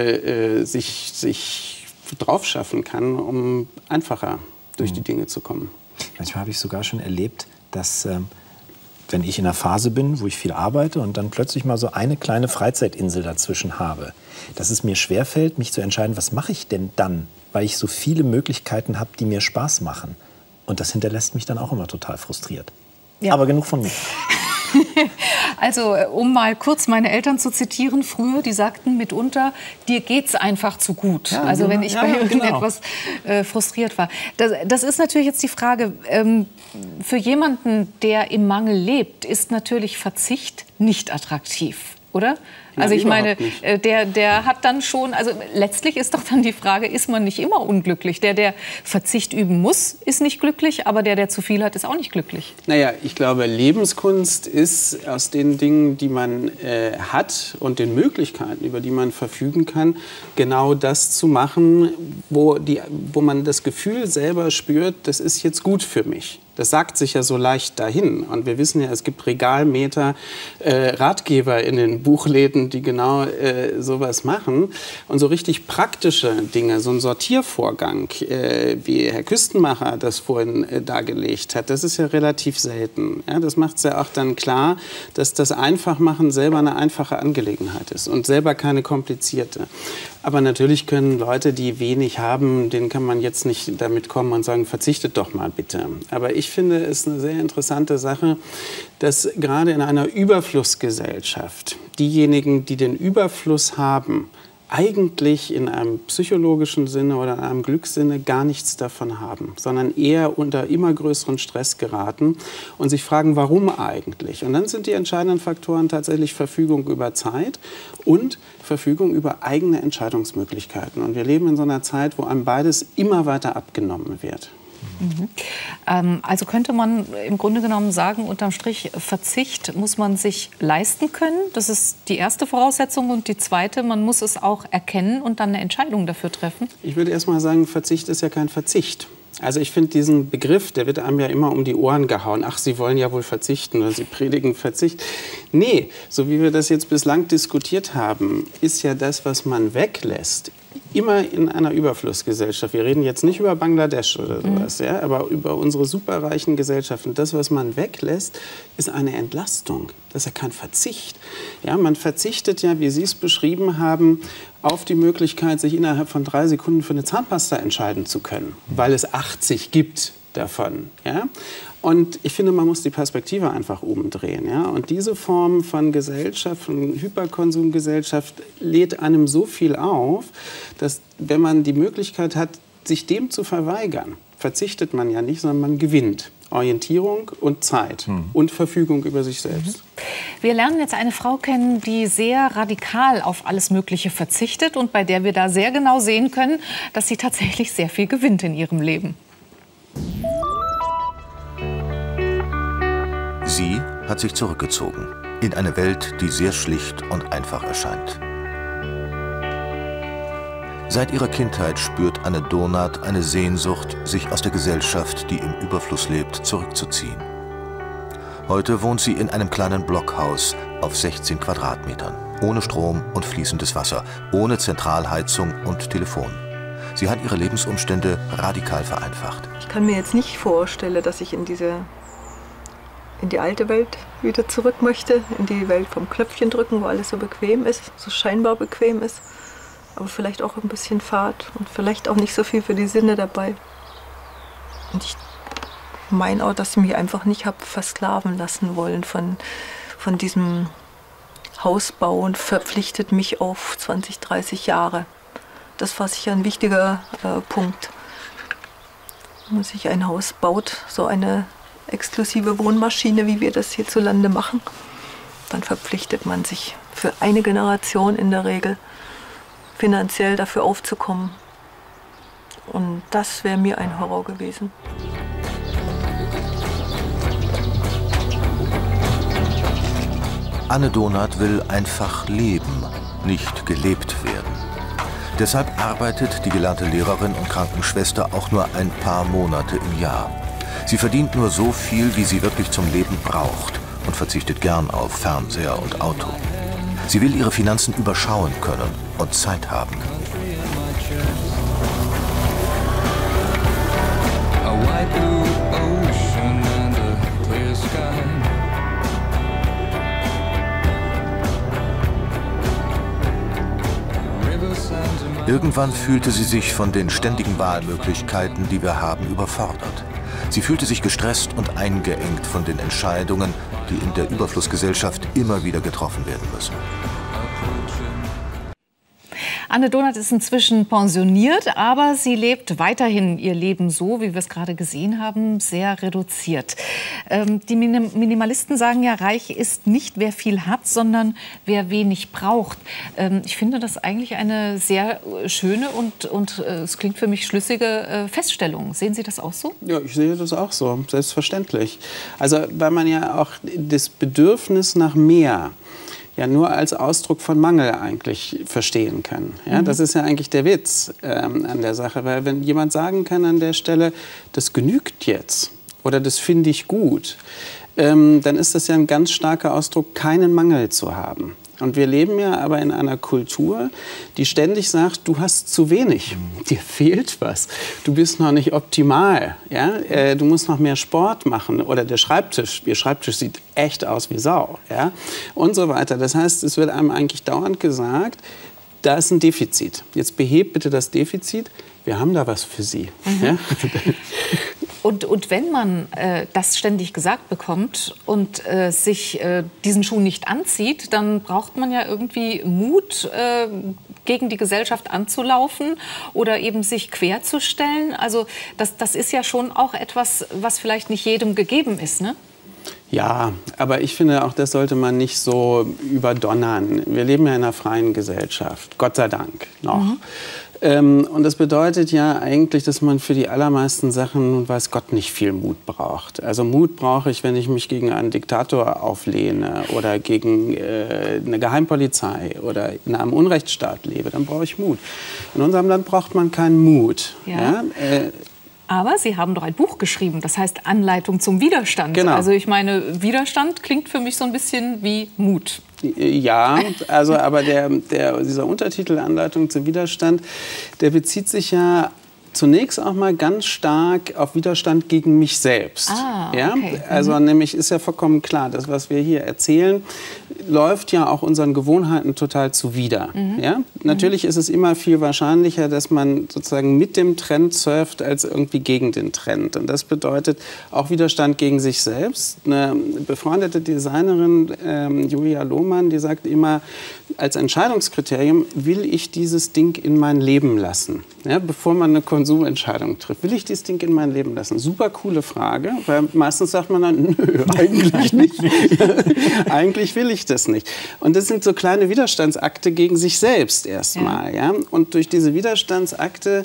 sich drauf schaffen kann, um einfacher durch die Dinge zu kommen. Manchmal habe ich sogar schon erlebt, dass wenn ich in einer Phase bin, wo ich viel arbeite und dann plötzlich mal so eine kleine Freizeitinsel dazwischen habe, dass es mir schwerfällt, mich zu entscheiden, was mache ich denn dann, weil ich so viele Möglichkeiten habe, die mir Spaß machen. Und das hinterlässt mich dann auch immer total frustriert. Ja. Aber genug von mir. Also, um mal kurz meine Eltern zu zitieren, früher, die sagten mitunter, dir geht's einfach zu gut. Ja, also wenn ich bei irgendetwas frustriert war. Das ist natürlich jetzt die Frage, für jemanden, der im Mangel lebt, ist natürlich Verzicht nicht attraktiv, oder? Also ich meine, der hat dann schon, also letztlich ist doch dann die Frage, ist man nicht immer unglücklich? Der Verzicht üben muss, ist nicht glücklich, aber der zu viel hat, ist auch nicht glücklich. Naja, ich glaube, Lebenskunst ist aus den Dingen, die man hat und den Möglichkeiten, über die man verfügen kann, genau das zu machen, wo man das Gefühl selber spürt, das ist jetzt gut für mich. Das sagt sich ja so leicht dahin. Und wir wissen ja, es gibt Regalmeter, Ratgeber in den Buchläden, die genau sowas machen. Und so richtig praktische Dinge, so ein Sortiervorgang, wie Herr Küstenmacher das vorhin dargelegt hat, das ist ja relativ selten. Ja, das macht es ja auch dann klar, dass das Einfachmachen selber eine einfache Angelegenheit ist und selber keine komplizierte. Aber natürlich können Leute, die wenig haben, denen kann man jetzt nicht damit kommen und sagen, verzichtet doch mal bitte. Aber ich finde es eine sehr interessante Sache, dass gerade in einer Überflussgesellschaft diejenigen, die den Überfluss haben, eigentlich in einem psychologischen Sinne oder in einem Glückssinne gar nichts davon haben, sondern eher unter immer größeren Stress geraten und sich fragen, warum eigentlich? Und dann sind die entscheidenden Faktoren tatsächlich Verfügung über Zeit und Verfügung über eigene Entscheidungsmöglichkeiten. Und wir leben in so einer Zeit, wo einem beides immer weiter abgenommen wird. Also könnte man im Grunde genommen sagen, unterm Strich, Verzicht muss man sich leisten können. Das ist die erste Voraussetzung. Und die zweite, man muss es auch erkennen und dann eine Entscheidung dafür treffen. Ich würde erst mal sagen, Verzicht ist ja kein Verzicht. Also ich finde diesen Begriff, der wird einem ja immer um die Ohren gehauen. Ach, Sie wollen ja wohl verzichten oder Sie predigen Verzicht. Nee, so wie wir das jetzt bislang diskutiert haben, ist ja das, was man weglässt, immer in einer Überflussgesellschaft. Wir reden jetzt nicht über Bangladesch oder sowas, ja, aber über unsere superreichen Gesellschaften. Das, was man weglässt, ist eine Entlastung. Das ist ja kein Verzicht. Ja, man verzichtet ja, wie Sie es beschrieben haben, auf die Möglichkeit, sich innerhalb von 3 Sekunden für eine Zahnpasta entscheiden zu können, weil es 80 gibt davon. Ja? Und ich finde, man muss die Perspektive einfach umdrehen. Ja? Und diese Form von Gesellschaft, von Hyperkonsumgesellschaft, lädt einem so viel auf, dass, wenn man die Möglichkeit hat, sich dem zu verweigern, verzichtet man ja nicht, sondern man gewinnt Orientierung und Zeit und Verfügung über sich selbst. Wir lernen jetzt eine Frau kennen, die sehr radikal auf alles Mögliche verzichtet und bei der wir da sehr genau sehen können, dass sie tatsächlich sehr viel gewinnt in ihrem Leben. Sie hat sich zurückgezogen in eine Welt, die sehr schlicht und einfach erscheint. Seit ihrer Kindheit spürt Anne Donath eine Sehnsucht, sich aus der Gesellschaft, die im Überfluss lebt, zurückzuziehen. Heute wohnt sie in einem kleinen Blockhaus auf 16 Quadratmetern, ohne Strom und fließendes Wasser, ohne Zentralheizung und Telefon. Sie hat ihre Lebensumstände radikal vereinfacht. Ich kann mir jetzt nicht vorstellen, dass ich in die alte Welt wieder zurück möchte, in die Welt vom Knöpfchen drücken, wo alles so bequem ist, so scheinbar bequem ist. Aber vielleicht auch ein bisschen Fahrt und vielleicht auch nicht so viel für die Sinne dabei. Und ich meine auch, dass ich mich einfach nicht habe versklaven lassen wollen von diesem Hausbau und verpflichtet mich auf 20, 30 Jahre. Das war sicher ein wichtiger Punkt. Wenn man sich ein Haus baut, so eine exklusive Wohnmaschine, wie wir das hierzulande machen, dann verpflichtet man sich für eine Generation in der Regel finanziell dafür aufzukommen. Und das wäre mir ein Horror gewesen. Anne Donath will einfach leben, nicht gelebt werden. Deshalb arbeitet die gelernte Lehrerin und Krankenschwester auch nur ein paar Monate im Jahr. Sie verdient nur so viel, wie sie wirklich zum Leben braucht und verzichtet gern auf Fernseher und Auto. Sie will ihre Finanzen überschauen können und Zeit haben. Irgendwann fühlte sie sich von den ständigen Wahlmöglichkeiten, die wir haben, überfordert. Sie fühlte sich gestresst und eingeengt von den Entscheidungen, die in der Überflussgesellschaft immer wieder getroffen werden müssen. Anne Donath ist inzwischen pensioniert, aber sie lebt weiterhin ihr Leben so, wie wir es gerade gesehen haben, sehr reduziert. Die Minimalisten sagen ja, reich ist nicht, wer viel hat, sondern wer wenig braucht. Ich finde das eigentlich eine sehr schöne und es klingt für mich schlüssige Feststellung. Sehen Sie das auch so? Ja, ich sehe das auch so, selbstverständlich. Also weil man ja auch das Bedürfnis nach mehr ja nur als Ausdruck von Mangel eigentlich verstehen kann. Ja, das ist ja eigentlich der Witz an der Sache. Weil wenn jemand sagen kann an der Stelle, das genügt jetzt oder das finde ich gut, dann ist das ja ein ganz starker Ausdruck, keinen Mangel zu haben. Und wir leben ja aber in einer Kultur, die ständig sagt, du hast zu wenig, dir fehlt was, du bist noch nicht optimal, ja? Du musst noch mehr Sport machen oder der Schreibtisch, Ihr Schreibtisch sieht echt aus wie Sau, ja? Und so weiter. Das heißt, es wird einem eigentlich dauernd gesagt, da ist ein Defizit. Jetzt behebt bitte das Defizit, wir haben da was für Sie. Ja? Und wenn man das ständig gesagt bekommt und sich diesen Schuh nicht anzieht, dann braucht man ja irgendwie Mut, gegen die Gesellschaft anzulaufen oder eben sich querzustellen. Also das ist ja schon auch etwas, was vielleicht nicht jedem gegeben ist, ne? Ja, aber ich finde auch, das sollte man nicht so überdonnern. Wir leben ja in einer freien Gesellschaft, Gott sei Dank noch. Und das bedeutet ja eigentlich, dass man für die allermeisten Sachen, weiß Gott, nicht viel Mut braucht. Also Mut brauche ich, wenn ich mich gegen einen Diktator auflehne oder gegen eine Geheimpolizei oder in einem Unrechtsstaat lebe. Dann brauche ich Mut. In unserem Land braucht man keinen Mut. Ja? Aber Sie haben doch ein Buch geschrieben, das heißt Anleitung zum Widerstand. Genau. Also ich meine, Widerstand klingt für mich so ein bisschen wie Mut. Ja, also aber dieser Untertitel Anleitung zum Widerstand, der bezieht sich ja zunächst auch mal ganz stark auf Widerstand gegen mich selbst. Ja? Okay. Also nämlich ist ja vollkommen klar, das, was wir hier erzählen, läuft ja auch unseren Gewohnheiten total zuwider. Ja? Natürlich ist es immer viel wahrscheinlicher, dass man sozusagen mit dem Trend surft, als irgendwie gegen den Trend. Und das bedeutet auch Widerstand gegen sich selbst. Eine befreundete Designerin, Julia Lohmann, die sagt immer, als Entscheidungskriterium will ich dieses Ding in mein Leben lassen. Ja, bevor man eine Konsumentscheidung trifft. Will ich dieses Ding in mein Leben lassen? Super coole Frage, weil meistens sagt man dann, nö, eigentlich nicht. Eigentlich will ich das nicht. Und das sind so kleine Widerstandsakte gegen sich selbst erstmal. Ja. Und durch diese Widerstandsakte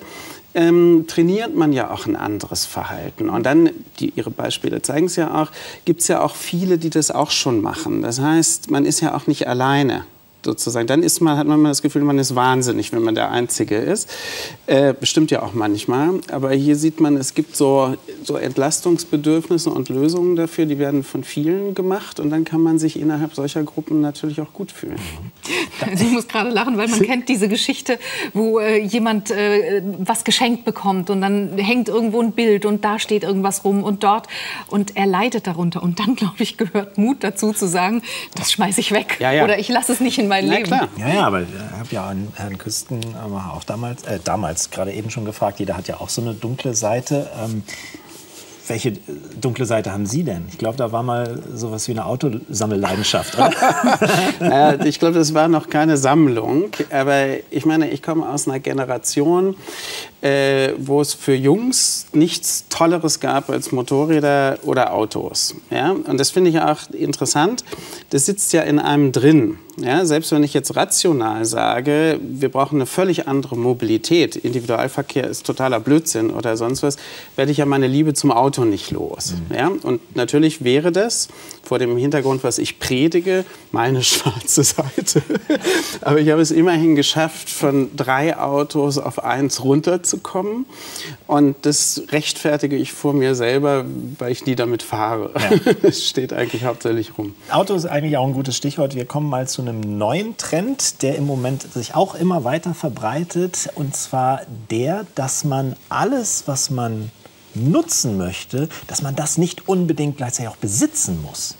trainiert man ja auch ein anderes Verhalten. Und dann, Ihre Beispiele zeigen es ja auch, gibt es ja auch viele, die das auch schon machen. Das heißt, man ist ja auch nicht alleine. Sozusagen. Dann hat man das Gefühl, man ist wahnsinnig, wenn man der Einzige ist. Bestimmt ja auch manchmal. Aber hier sieht man, es gibt so Entlastungsbedürfnisse und Lösungen dafür, die werden von vielen gemacht. Und dann kann man sich innerhalb solcher Gruppen natürlich auch gut fühlen. Ich muss gerade lachen, weil man kennt diese Geschichte, wo jemand was geschenkt bekommt und dann hängt irgendwo ein Bild und da steht irgendwas rum und dort. Und er leidet darunter. Und dann, glaube ich, gehört Mut dazu zu sagen, das schmeiße ich weg. Ja, ja. Oder ich lasse es nicht in mein Leben. Klar. Ja, aber ich habe ja an Herrn Küsten aber auch damals gerade eben schon gefragt, jeder hat ja auch so eine dunkle Seite. Welche dunkle Seite haben Sie denn? Ich glaube, da war mal sowas wie eine Autosammelleidenschaft. Ich glaube, das war noch keine Sammlung. Aber ich meine, ich komme aus einer Generation, wo es für Jungs nichts Tolleres gab als Motorräder oder Autos. Ja? Und das finde ich auch interessant. Das sitzt ja in einem drin. Ja? Selbst wenn ich jetzt rational sage, wir brauchen eine völlig andere Mobilität, Individualverkehr ist totaler Blödsinn oder sonst was, werde ich ja meine Liebe zum Auto nicht los. Ja? Und natürlich wäre das vor dem Hintergrund, was ich predige, meine schwarze Seite. Aber ich habe es immerhin geschafft, von 3 Autos auf 1 runterzukommen. Und das rechtfertige ich vor mir selber, weil ich nie damit fahre. Es steht eigentlich hauptsächlich rum. Auto ist eigentlich auch ein gutes Stichwort. Wir kommen mal zu einem neuen Trend, der im Moment sich auch immer weiter verbreitet. Und zwar der, dass man alles, was man nutzen möchte, dass man das nicht unbedingt gleichzeitig auch besitzen muss.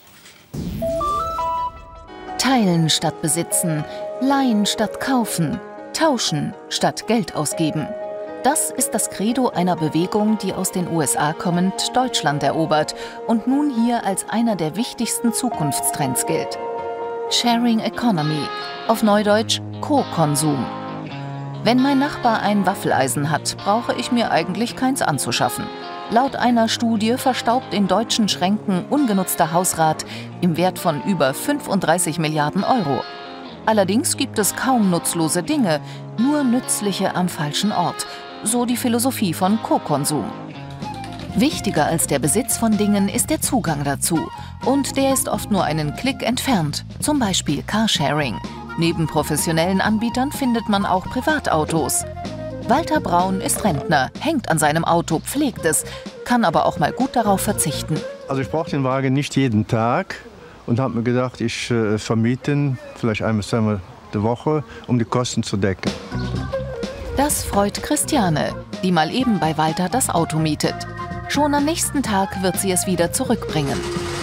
Teilen statt besitzen, leihen statt kaufen, tauschen statt Geld ausgeben. Das ist das Credo einer Bewegung, die aus den USA kommend Deutschland erobert und nun hier als einer der wichtigsten Zukunftstrends gilt. Sharing Economy, auf Neudeutsch Co-Konsum. Wenn mein Nachbar ein Waffeleisen hat, brauche ich mir eigentlich keins anzuschaffen. Laut einer Studie verstaubt in deutschen Schränken ungenutzter Hausrat im Wert von über 35 Milliarden Euro. Allerdings gibt es kaum nutzlose Dinge, nur nützliche am falschen Ort. So die Philosophie von Co-Konsum. Wichtiger als der Besitz von Dingen ist der Zugang dazu. Und der ist oft nur einen Klick entfernt, zum Beispiel Carsharing. Neben professionellen Anbietern findet man auch Privatautos. Walter Braun ist Rentner, hängt an seinem Auto, pflegt es, kann aber auch mal gut darauf verzichten. Also ich brauche den Wagen nicht jeden Tag und habe mir gedacht, ich vermiete ihn vielleicht einmal, zweimal die Woche, um die Kosten zu decken. Das freut Christiane, die mal eben bei Walter das Auto mietet. Schon am nächsten Tag wird sie es wieder zurückbringen.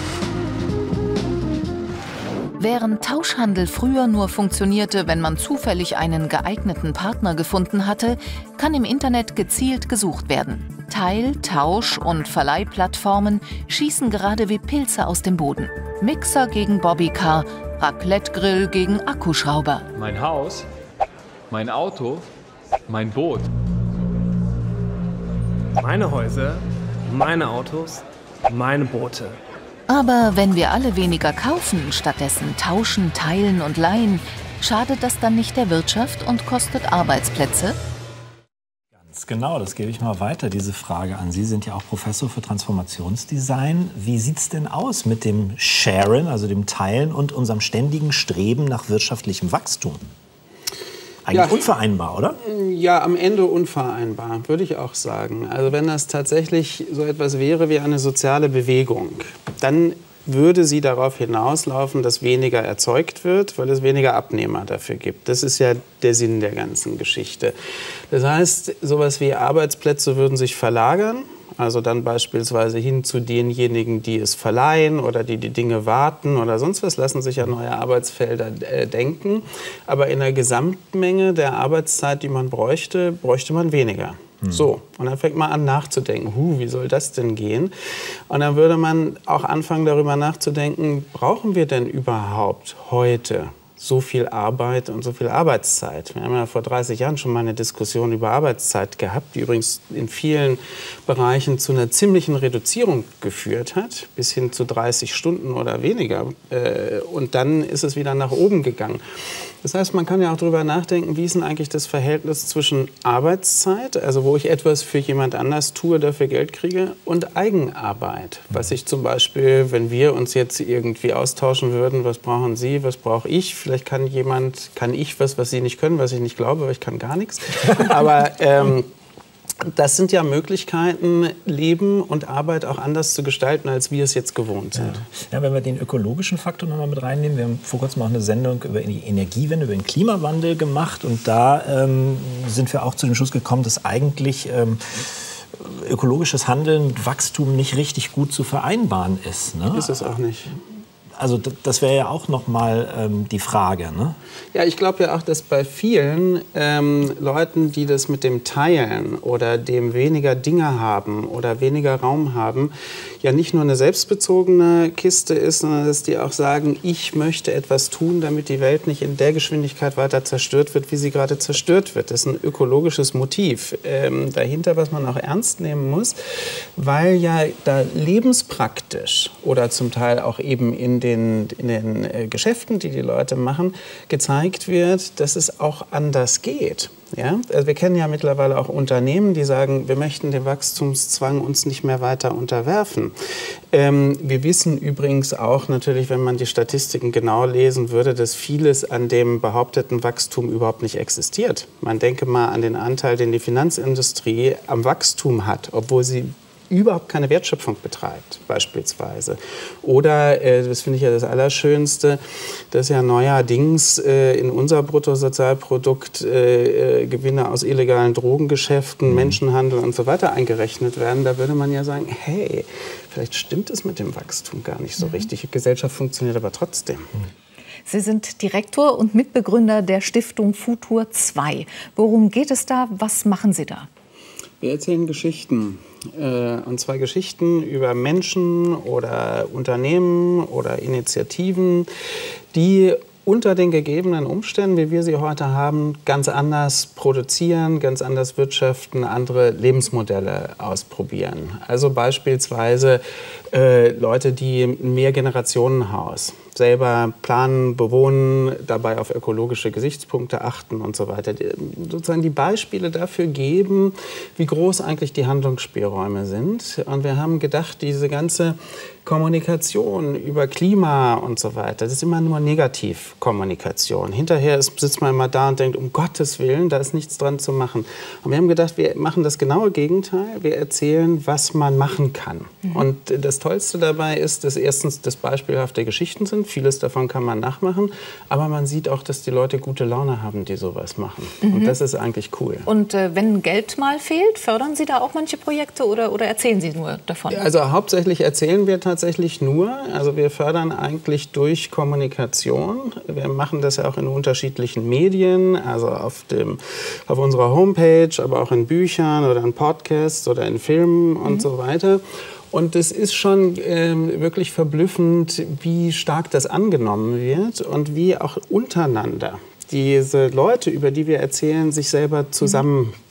Während Tauschhandel früher nur funktionierte, wenn man zufällig einen geeigneten Partner gefunden hatte, kann im Internet gezielt gesucht werden. Teil-, Tausch- und Verleihplattformen schießen gerade wie Pilze aus dem Boden. Mixer gegen Bobbycar, Raclette-Grill gegen Akkuschrauber. Mein Haus, mein Auto, mein Boot. Meine Häuser, meine Autos, meine Boote. Aber wenn wir alle weniger kaufen, stattdessen tauschen, teilen und leihen, Schadet das dann nicht der Wirtschaft und kostet Arbeitsplätze? Genau, das gebe ich mal weiter, diese Frage an Sie. Sie sind ja auch Professor für Transformationsdesign. Wie sieht es denn aus mit dem Sharen, also dem Teilen und unserem ständigen Streben nach wirtschaftlichem Wachstum? Eigentlich unvereinbar, oder? Ja, am Ende unvereinbar, würde ich auch sagen. Also wenn das tatsächlich so etwas wäre wie eine soziale Bewegung, dann würde sie darauf hinauslaufen, dass weniger erzeugt wird, weil es weniger Abnehmer dafür gibt. Das ist ja der Sinn der ganzen Geschichte. Das heißt, sowas wie Arbeitsplätze würden sich verlagern, also dann beispielsweise hin zu denjenigen, die es verleihen oder die die Dinge warten oder sonst was, lassen sich ja neue Arbeitsfelder denken. Aber in der Gesamtmenge der Arbeitszeit, die man bräuchte, bräuchte man weniger. So, und dann fängt man an nachzudenken, wie soll das denn gehen? Und dann würde man auch anfangen darüber nachzudenken, brauchen wir denn überhaupt heute so viel Arbeit und so viel Arbeitszeit? Wir haben ja vor 30 Jahren schon mal eine Diskussion über Arbeitszeit gehabt, die übrigens in vielen Bereichen zu einer ziemlichen Reduzierung geführt hat, bis hin zu 30 Stunden oder weniger. Und dann ist es wieder nach oben gegangen. Das heißt, man kann ja auch darüber nachdenken, wie ist denn eigentlich das Verhältnis zwischen Arbeitszeit, also wo ich etwas für jemand anders tue, dafür Geld kriege, und Eigenarbeit. Was ich zum Beispiel, wenn wir uns jetzt irgendwie austauschen würden, was brauchen Sie, was brauche ich? Vielleicht kann ich was Sie nicht können, was ich nicht glaube, weil ich kann gar nichts. Aber das sind ja Möglichkeiten, Leben und Arbeit auch anders zu gestalten, als wir es jetzt gewohnt sind. Ja, wenn wir den ökologischen Faktor noch mal mit reinnehmen, wir haben vor kurzem auch eine Sendung über die Energiewende, über den Klimawandel gemacht, und da sind wir auch zu dem Schluss gekommen, dass eigentlich ökologisches Handeln, Wachstum nicht richtig gut zu vereinbaren ist. Ne? Ist es auch nicht. Also das wäre ja auch noch mal die Frage, ne? Ja, ich glaube ja auch, dass bei vielen Leuten, die das mit dem Teilen oder dem weniger Dinge haben oder weniger Raum haben, ja nicht nur eine selbstbezogene Kiste ist, sondern dass die auch sagen, ich möchte etwas tun, damit die Welt nicht in der Geschwindigkeit weiter zerstört wird, wie sie gerade zerstört wird. Das ist ein ökologisches Motiv dahinter, was man auch ernst nehmen muss, weil ja da lebenspraktisch oder zum Teil auch eben in den Geschäften, die die Leute machen, gezeigt wird, dass es auch anders geht. Ja? Also wir kennen ja mittlerweile auch Unternehmen, die sagen, wir möchten dem Wachstumszwang uns nicht mehr weiter unterwerfen. Wir wissen übrigens auch natürlich, wenn man die Statistiken genau lesen würde, dass vieles an dem behaupteten Wachstum überhaupt nicht existiert. Man denke mal an den Anteil, den die Finanzindustrie am Wachstum hat, obwohl sie überhaupt keine Wertschöpfung betreibt, beispielsweise. Oder, das finde ich ja das Allerschönste, dass ja neuerdings in unser Bruttosozialprodukt Gewinne aus illegalen Drogengeschäften, Menschenhandel und so weiter eingerechnet werden. Da würde man ja sagen, hey, vielleicht stimmt es mit dem Wachstum gar nicht so richtig. Die Gesellschaft funktioniert aber trotzdem. Sie sind Direktor und Mitbegründer der Stiftung Futur 2. Worum geht es da? Was machen Sie da? Wir erzählen Geschichten. Und zwar Geschichten über Menschen oder Unternehmen oder Initiativen, die unter den gegebenen Umständen, wie wir sie heute haben, ganz anders produzieren, ganz anders wirtschaften, andere Lebensmodelle ausprobieren. Also beispielsweise Leute, die ein Mehrgenerationenhaus selber planen, bewohnen, dabei auf ökologische Gesichtspunkte achten und so weiter. Sozusagen die Beispiele dafür geben, wie groß eigentlich die Handlungsspielräume sind. Und wir haben gedacht, diese ganze Kommunikation über Klima und so weiter, das ist immer nur Negativkommunikation. Hinterher sitzt man immer da und denkt, um Gottes Willen, da ist nichts dran zu machen. Und wir haben gedacht, wir machen das genaue Gegenteil. Wir erzählen, was man machen kann. Und das Tollste dabei ist, dass erstens das beispielhafte Geschichten sind. Vieles davon kann man nachmachen. Aber man sieht auch, dass die Leute gute Laune haben, die sowas machen. Und das ist eigentlich cool. Und wenn Geld mal fehlt, fördern Sie da auch manche Projekte oder erzählen Sie nur davon? Also hauptsächlich erzählen wir tatsächlich nur. Also wir fördern eigentlich durch Kommunikation. Wir machen das ja auch in unterschiedlichen Medien, also auf unserer Homepage, aber auch in Büchern oder in Podcasts oder in Filmen und so weiter. Und es ist schon wirklich verblüffend, wie stark das angenommen wird und wie auch untereinander diese Leute, über die wir erzählen, sich selber zusammen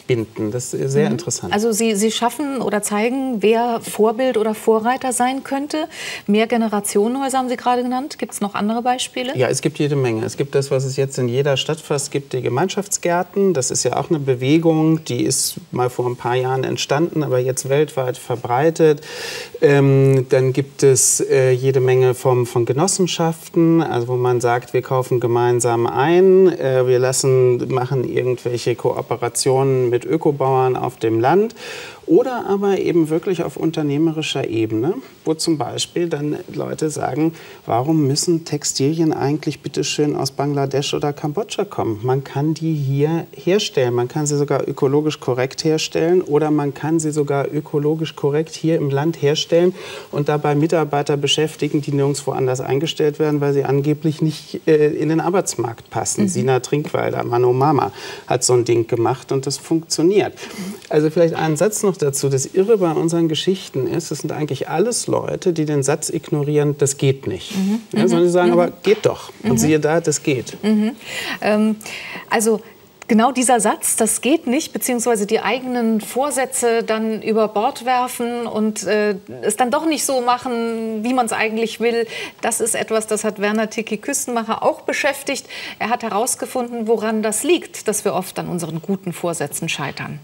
binden. Das ist sehr interessant. Also Sie schaffen oder zeigen, wer Vorbild oder Vorreiter sein könnte. Mehrgenerationenhäuser haben Sie gerade genannt. Gibt es noch andere Beispiele? Ja, es gibt jede Menge. Es gibt das, was es jetzt in jeder Stadt fast gibt, die Gemeinschaftsgärten. Das ist ja auch eine Bewegung, die ist mal vor ein paar Jahren entstanden, aber jetzt weltweit verbreitet. Dann gibt es jede Menge von Genossenschaften, also wo man sagt, wir kaufen gemeinsam ein, wir machen irgendwelche Kooperationen mit Ökobauern auf dem Land. Oder aber eben wirklich auf unternehmerischer Ebene, wo zum Beispiel dann Leute sagen, warum müssen Textilien eigentlich bitteschön aus Bangladesch oder Kambodscha kommen? Man kann die hier herstellen, man kann sie sogar ökologisch korrekt herstellen oder man kann sie sogar ökologisch korrekt hier im Land herstellen und dabei Mitarbeiter beschäftigen, die nirgendwo anders eingestellt werden, weil sie angeblich nicht in den Arbeitsmarkt passen. Sina Trinkwalder, Mano Mama, hat so ein Ding gemacht und das funktioniert. Also vielleicht einen Satz noch dazu. Das Irre bei unseren Geschichten ist, es sind eigentlich alles Leute, die den Satz ignorieren, das geht nicht. Ja, sondern die sagen, aber geht doch. Und siehe da, das geht. Also genau dieser Satz, das geht nicht, beziehungsweise die eigenen Vorsätze dann über Bord werfen und es dann doch nicht so machen, wie man es eigentlich will, das ist etwas, das hat Werner Tiki-Küstenmacher auch beschäftigt. Er hat herausgefunden, woran das liegt, dass wir oft an unseren guten Vorsätzen scheitern.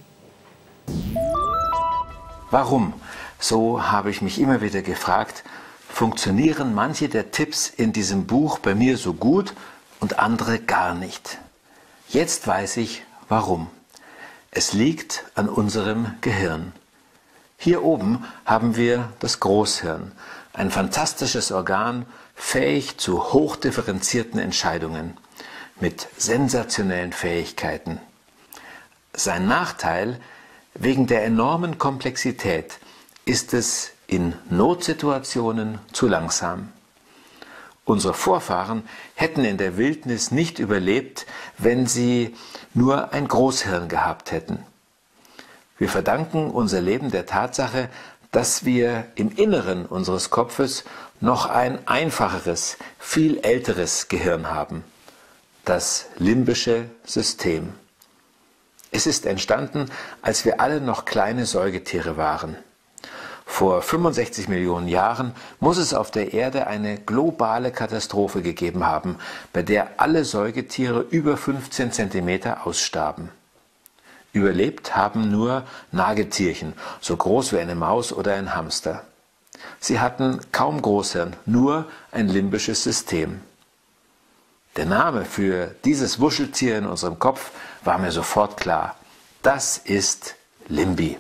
Warum? So habe ich mich immer wieder gefragt, funktionieren manche der Tipps in diesem Buch bei mir so gut und andere gar nicht. Jetzt weiß ich, warum. Es liegt an unserem Gehirn. Hier oben haben wir das Großhirn, ein fantastisches Organ, fähig zu hochdifferenzierten Entscheidungen, mit sensationellen Fähigkeiten. Sein Nachteil: wegen der enormen Komplexität ist es in Notsituationen zu langsam. Unsere Vorfahren hätten in der Wildnis nicht überlebt, wenn sie nur ein Großhirn gehabt hätten. Wir verdanken unser Leben der Tatsache, dass wir im Inneren unseres Kopfes noch ein einfacheres, viel älteres Gehirn haben, das limbische System. Es ist entstanden, als wir alle noch kleine Säugetiere waren. Vor 65 Millionen Jahren muss es auf der Erde eine globale Katastrophe gegeben haben, bei der alle Säugetiere über 15 cm ausstarben. Überlebt haben nur Nagetierchen, so groß wie eine Maus oder ein Hamster. Sie hatten kaum Großhirn, nur ein limbisches System. Der Name für dieses Wuscheltier in unserem Kopf war mir sofort klar. Das ist Limbi.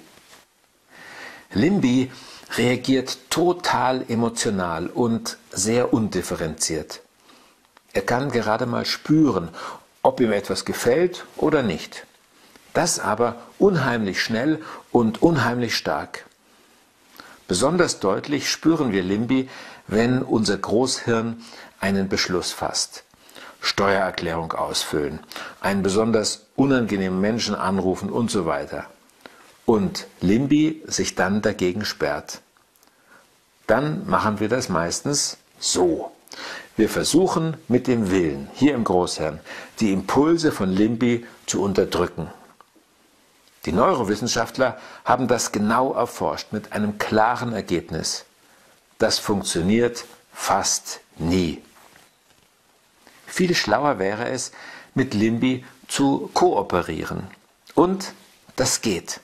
Limbi reagiert total emotional und sehr undifferenziert. Er kann gerade mal spüren, ob ihm etwas gefällt oder nicht. Das aber unheimlich schnell und unheimlich stark. Besonders deutlich spüren wir Limbi, wenn unser Großhirn einen Beschluss fasst. Steuererklärung ausfüllen, einen besonders unangenehmen Menschen anrufen und so weiter. Und Limbi sich dann dagegen sperrt. Dann machen wir das meistens so. Wir versuchen mit dem Willen, hier im Großhirn, die Impulse von Limbi zu unterdrücken. Die Neurowissenschaftler haben das genau erforscht mit einem klaren Ergebnis. Das funktioniert fast nie. Viel schlauer wäre es, mit Limbi zu kooperieren. Und das geht.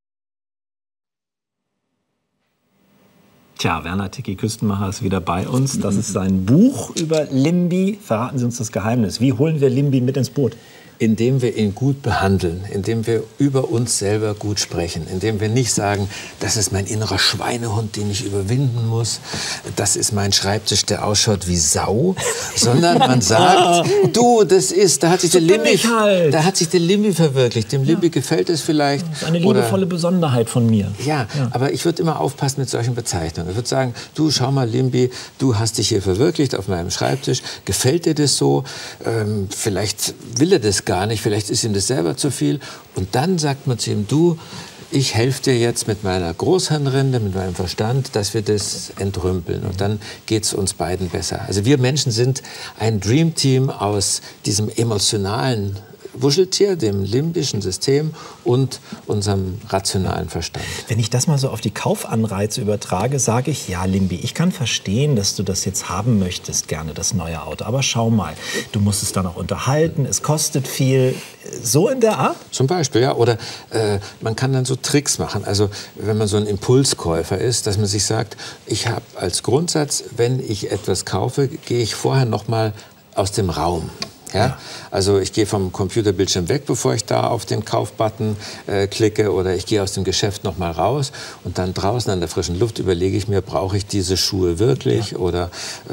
Tja, Werner Tiki-Küstenmacher ist wieder bei uns. Das ist sein Buch über Limbi. Verraten Sie uns das Geheimnis. Wie holen wir Limbi mit ins Boot? Indem wir ihn gut behandeln, indem wir über uns selber gut sprechen, indem wir nicht sagen, das ist mein innerer Schweinehund, den ich überwinden muss, das ist mein Schreibtisch, der ausschaut wie Sau, sondern man sagt, du, da hat sich der Limbi verwirklicht, dem Limbi gefällt es vielleicht. Das ist eine liebevolle Besonderheit von mir. Ja, aber ich würde immer aufpassen mit solchen Bezeichnungen. Ich würde sagen, du, schau mal, Limbi, du hast dich hier verwirklicht auf meinem Schreibtisch, gefällt dir das so? Vielleicht will er das gar nicht, vielleicht ist ihm das selber zu viel. Und dann sagt man zu ihm, du, ich helfe dir jetzt mit meiner Großhirnrinde, mit meinem Verstand, dass wir das entrümpeln. Und dann geht es uns beiden besser. Also wir Menschen sind ein Dreamteam aus diesem emotionalen Wuscheltier, dem limbischen System und unserem rationalen Verstand. Wenn ich das mal so auf die Kaufanreize übertrage, sage ich, ja, Limbi, ich kann verstehen, dass du das jetzt haben möchtest, gerne das neue Auto. Aber schau mal, du musst es dann auch unterhalten, es kostet viel. So in der Art? Zum Beispiel, ja. Oder man kann dann so Tricks machen. Also wenn man so ein Impulskäufer ist, dass man sich sagt, ich habe als Grundsatz, wenn ich etwas kaufe, gehe ich vorher noch mal aus dem Raum. Ja? Also ich gehe vom Computerbildschirm weg, bevor ich da auf den Kaufbutton klicke, oder ich gehe aus dem Geschäft noch mal raus und dann draußen an der frischen Luft überlege ich mir, brauche ich diese Schuhe wirklich oder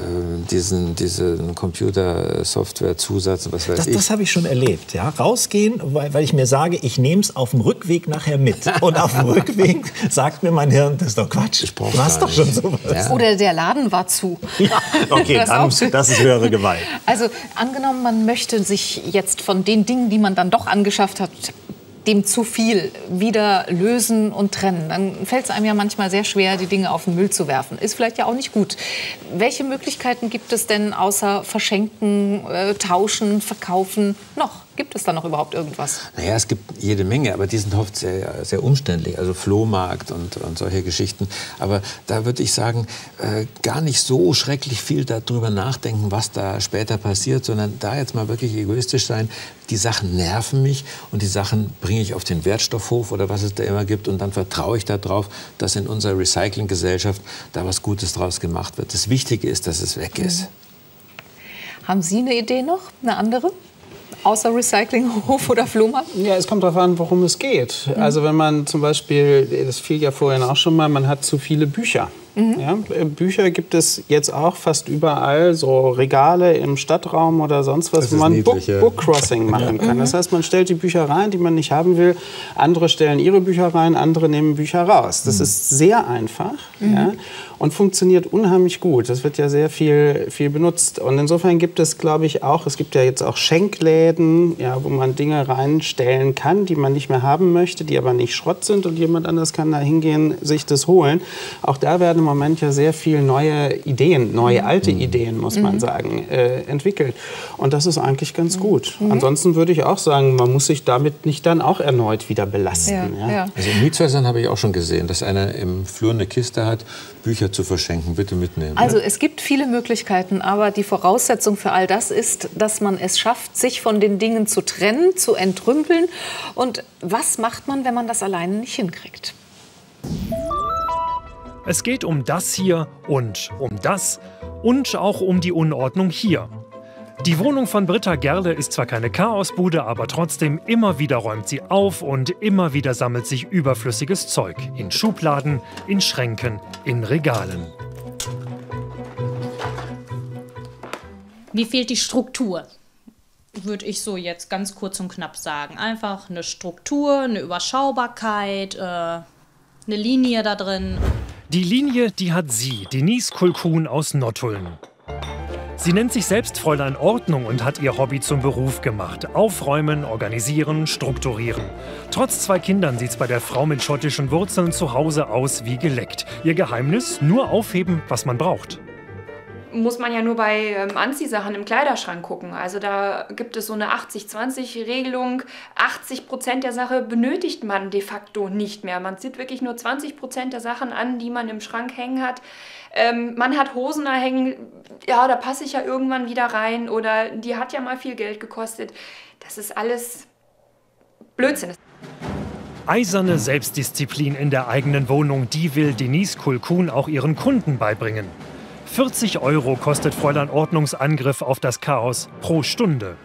diesen Computersoftware-Zusatz, was weiß ich. Das habe ich schon erlebt. Ja? Rausgehen, weil ich mir sage, ich nehme es auf dem Rückweg nachher mit. Und auf dem Rückweg sagt mir mein Hirn, das ist doch Quatsch. Du hast doch schon sowas. Ja. Oder der Laden war zu. Ja, okay, das ist höhere Gewalt. Also angenommen, man möchte sich jetzt von den Dingen, die man dann doch angeschafft hat, dem zu viel wieder lösen und trennen. Dann fällt es einem ja manchmal sehr schwer, die Dinge auf den Müll zu werfen. Ist vielleicht ja auch nicht gut. Welche Möglichkeiten gibt es denn außer verschenken, tauschen, verkaufen noch? Gibt es da noch überhaupt irgendwas? Naja, es gibt jede Menge, aber die sind oft sehr, sehr umständlich. Also Flohmarkt und solche Geschichten. Aber da würde ich sagen, gar nicht so schrecklich viel darüber nachdenken, was da später passiert, sondern da jetzt mal wirklich egoistisch sein. Die Sachen nerven mich und die Sachen bringe ich auf den Wertstoffhof oder was es da immer gibt. Und dann vertraue ich darauf, dass in unserer Recyclinggesellschaft da was Gutes draus gemacht wird. Das Wichtige ist, dass es weg ist. Haben Sie eine Idee noch? Eine andere? Außer Recyclinghof oder Flohmarkt? Ja, es kommt darauf an, worum es geht. Also wenn man zum Beispiel, das fiel ja vorhin auch schon mal, man hat zu viele Bücher. Ja, Bücher gibt es jetzt auch fast überall, so Regale im Stadtraum oder sonst was, wo man Bookcrossing machen kann. Das heißt, man stellt die Bücher rein, die man nicht haben will. Andere stellen ihre Bücher rein, andere nehmen Bücher raus. Das ist sehr einfach ja, und funktioniert unheimlich gut. Das wird ja sehr viel benutzt. Und insofern gibt es, glaube ich, auch, es gibt ja jetzt auch Schenkläden, ja, wo man Dinge reinstellen kann, die man nicht mehr haben möchte, die aber nicht Schrott sind, und jemand anders kann da hingehen, sich das holen. Auch da werden im Moment ja sehr viel neue Ideen, neue alte Ideen, muss man sagen, entwickelt. Und das ist eigentlich ganz gut. Ansonsten würde ich auch sagen, man muss sich damit nicht dann auch erneut wieder belasten. Ja. Also in Mietshäusern habe ich auch schon gesehen, dass einer im Flur eine Kiste hat, Bücher zu verschenken. Bitte mitnehmen. Also es gibt viele Möglichkeiten, aber die Voraussetzung für all das ist, dass man es schafft, sich von den Dingen zu trennen, zu entrümpeln. Und was macht man, wenn man das alleine nicht hinkriegt? Es geht um das hier und um das und auch um die Unordnung hier. Die Wohnung von Britta Gerle ist zwar keine Chaosbude, aber trotzdem immer wieder räumt sie auf und immer wieder sammelt sich überflüssiges Zeug. In Schubladen, in Schränken, in Regalen. Mir fehlt die Struktur, würde ich so jetzt ganz kurz und knapp sagen. Einfach eine Struktur, eine Überschaubarkeit, eine Linie da drin. Die Linie, die hat sie, Denise Kulkun aus Nottuln. Sie nennt sich selbst Fräulein Ordnung und hat ihr Hobby zum Beruf gemacht. Aufräumen, organisieren, strukturieren. Trotz 2 Kindern sieht's bei der Frau mit schottischen Wurzeln zu Hause aus wie geleckt. Ihr Geheimnis? Nur aufheben, was man braucht. Muss man ja nur bei Anziehsachen im Kleiderschrank gucken. Also da gibt es so eine 80-20-Regelung. 80% der Sache benötigt man de facto nicht mehr. Man zieht wirklich nur 20% der Sachen an, die man im Schrank hängen hat. Man hat Hosen da hängen, ja, da passe ich ja irgendwann wieder rein, oder die hat ja mal viel Geld gekostet. Das ist alles Blödsinn. Eiserne Selbstdisziplin in der eigenen Wohnung, die will Denise Kulkun auch ihren Kunden beibringen. 40 € kostet Fräulein Ordnungs Angriff auf das Chaos pro Stunde.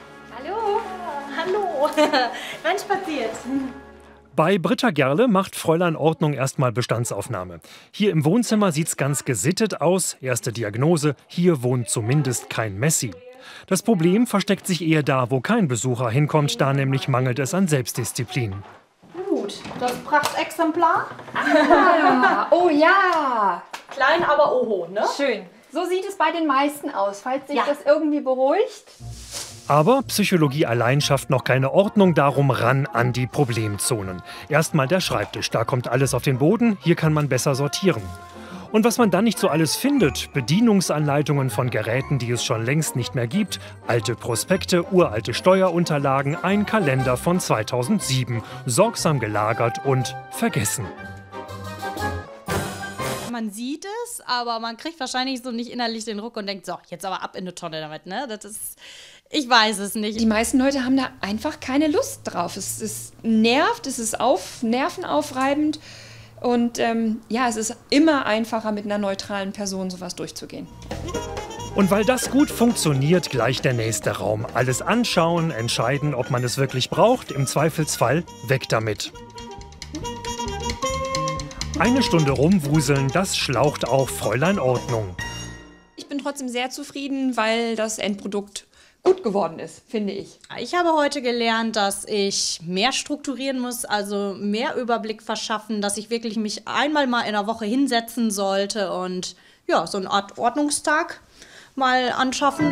Hallo, wann spaziert? Bei Britta Gerle macht Fräulein Ordnung erstmal Bestandsaufnahme. Hier im Wohnzimmer sieht's ganz gesittet aus. Erste Diagnose, hier wohnt zumindest kein Messi. Das Problem versteckt sich eher da, wo kein Besucher hinkommt, da nämlich mangelt es an Selbstdisziplin. Gut, das Prachtexemplar. Ah, oh ja! Klein, aber oho, ne? Schön. So sieht es bei den meisten aus, falls sich Ja. das irgendwie beruhigt. Aber Psychologie allein schafft noch keine Ordnung, darum ran an die Problemzonen. Erstmal der Schreibtisch, da kommt alles auf den Boden, hier kann man besser sortieren. Und was man dann nicht so alles findet, Bedienungsanleitungen von Geräten, die es schon längst nicht mehr gibt, alte Prospekte, uralte Steuerunterlagen, ein Kalender von 2007, sorgsam gelagert und vergessen. Man sieht es, aber man kriegt wahrscheinlich so nicht innerlich den Ruck und denkt, so, jetzt aber ab in eine Tonne damit, ne? Das ist, ich weiß es nicht. Die meisten Leute haben da einfach keine Lust drauf. Es nervt, es ist nervenaufreibend. Und ja, es ist immer einfacher, mit einer neutralen Person sowas durchzugehen. Und weil das gut funktioniert, gleich der nächste Raum. Alles anschauen, entscheiden, ob man es wirklich braucht, im Zweifelsfall weg damit. Eine Stunde rumwuseln, das schlaucht auch Fräulein Ordnung. Ich bin trotzdem sehr zufrieden, weil das Endprodukt gut geworden ist, finde ich. Ich habe heute gelernt, dass ich mehr strukturieren muss, also mehr Überblick verschaffen, dass ich wirklich mich einmal mal in der Woche hinsetzen sollte und ja, so eine Art Ordnungstag mal anschaffen.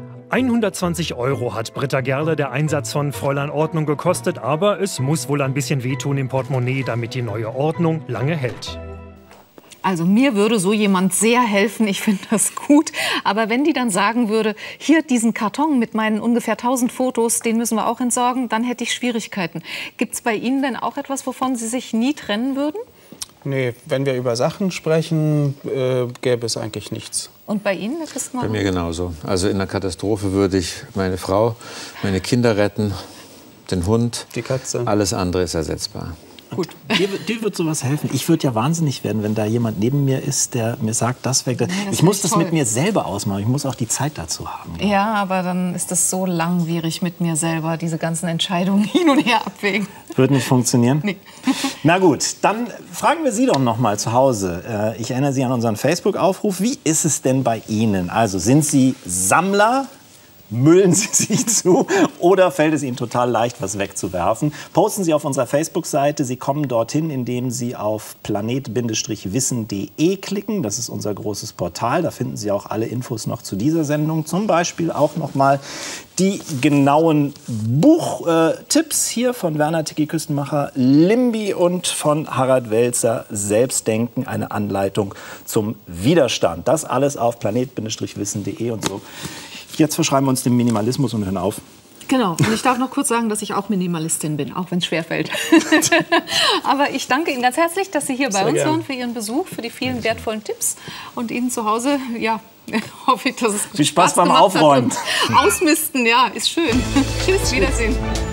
120 € hat Britta Gerle der Einsatz von Fräulein Ordnung gekostet, aber es muss wohl ein bisschen wehtun im Portemonnaie, damit die neue Ordnung lange hält. Also mir würde so jemand sehr helfen, ich finde das gut. Aber wenn die dann sagen würde, hier diesen Karton mit meinen ungefähr 1000 Fotos, den müssen wir auch entsorgen, dann hätte ich Schwierigkeiten. Gibt es bei Ihnen denn auch etwas, wovon Sie sich nie trennen würden? Nee, wenn wir über Sachen sprechen, gäbe es eigentlich nichts. Und bei Ihnen, Herr Christenmann? Bei mir genauso. Also in einer Katastrophe würde ich meine Frau, meine Kinder retten, den Hund. Die Katze. Alles andere ist ersetzbar. Gut, dir wird sowas helfen. Ich würde ja wahnsinnig werden, wenn da jemand neben mir ist, der mir sagt, das weg. Ich muss das mit mir selber ausmachen. Ich muss auch die Zeit dazu haben. Ja, aber dann ist das so langwierig mit mir selber, diese ganzen Entscheidungen hin und her abwägen. Wird nicht funktionieren? Nee. Na gut, dann fragen wir Sie doch noch mal zu Hause. Ich erinnere Sie an unseren Facebook-Aufruf. Wie ist es denn bei Ihnen? Also sind Sie Sammler? Müllen Sie sich zu oder fällt es Ihnen total leicht, was wegzuwerfen? Posten Sie auf unserer Facebook-Seite. Sie kommen dorthin, indem Sie auf planet-wissen.de klicken. Das ist unser großes Portal. Da finden Sie auch alle Infos noch zu dieser Sendung. Zum Beispiel auch noch mal die genauen Buchtipps hier von Werner Tiki Küstenmacher, Limbi und von Harald Welzer, Selbstdenken, eine Anleitung zum Widerstand. Das alles auf planet-wissen.de und so. Jetzt verschreiben wir uns dem Minimalismus und hören auf. Genau. Und ich darf noch kurz sagen, dass ich auch Minimalistin bin, auch wenn es schwerfällt. Aber ich danke Ihnen ganz herzlich, dass Sie hier bei uns waren, für Ihren Besuch, für die vielen wertvollen Tipps. Und Ihnen zu Hause, ja, hoffe ich, dass es viel Spaß beim Aufräumen. Ausmisten, ja, ist schön. Tschüss, Wiedersehen.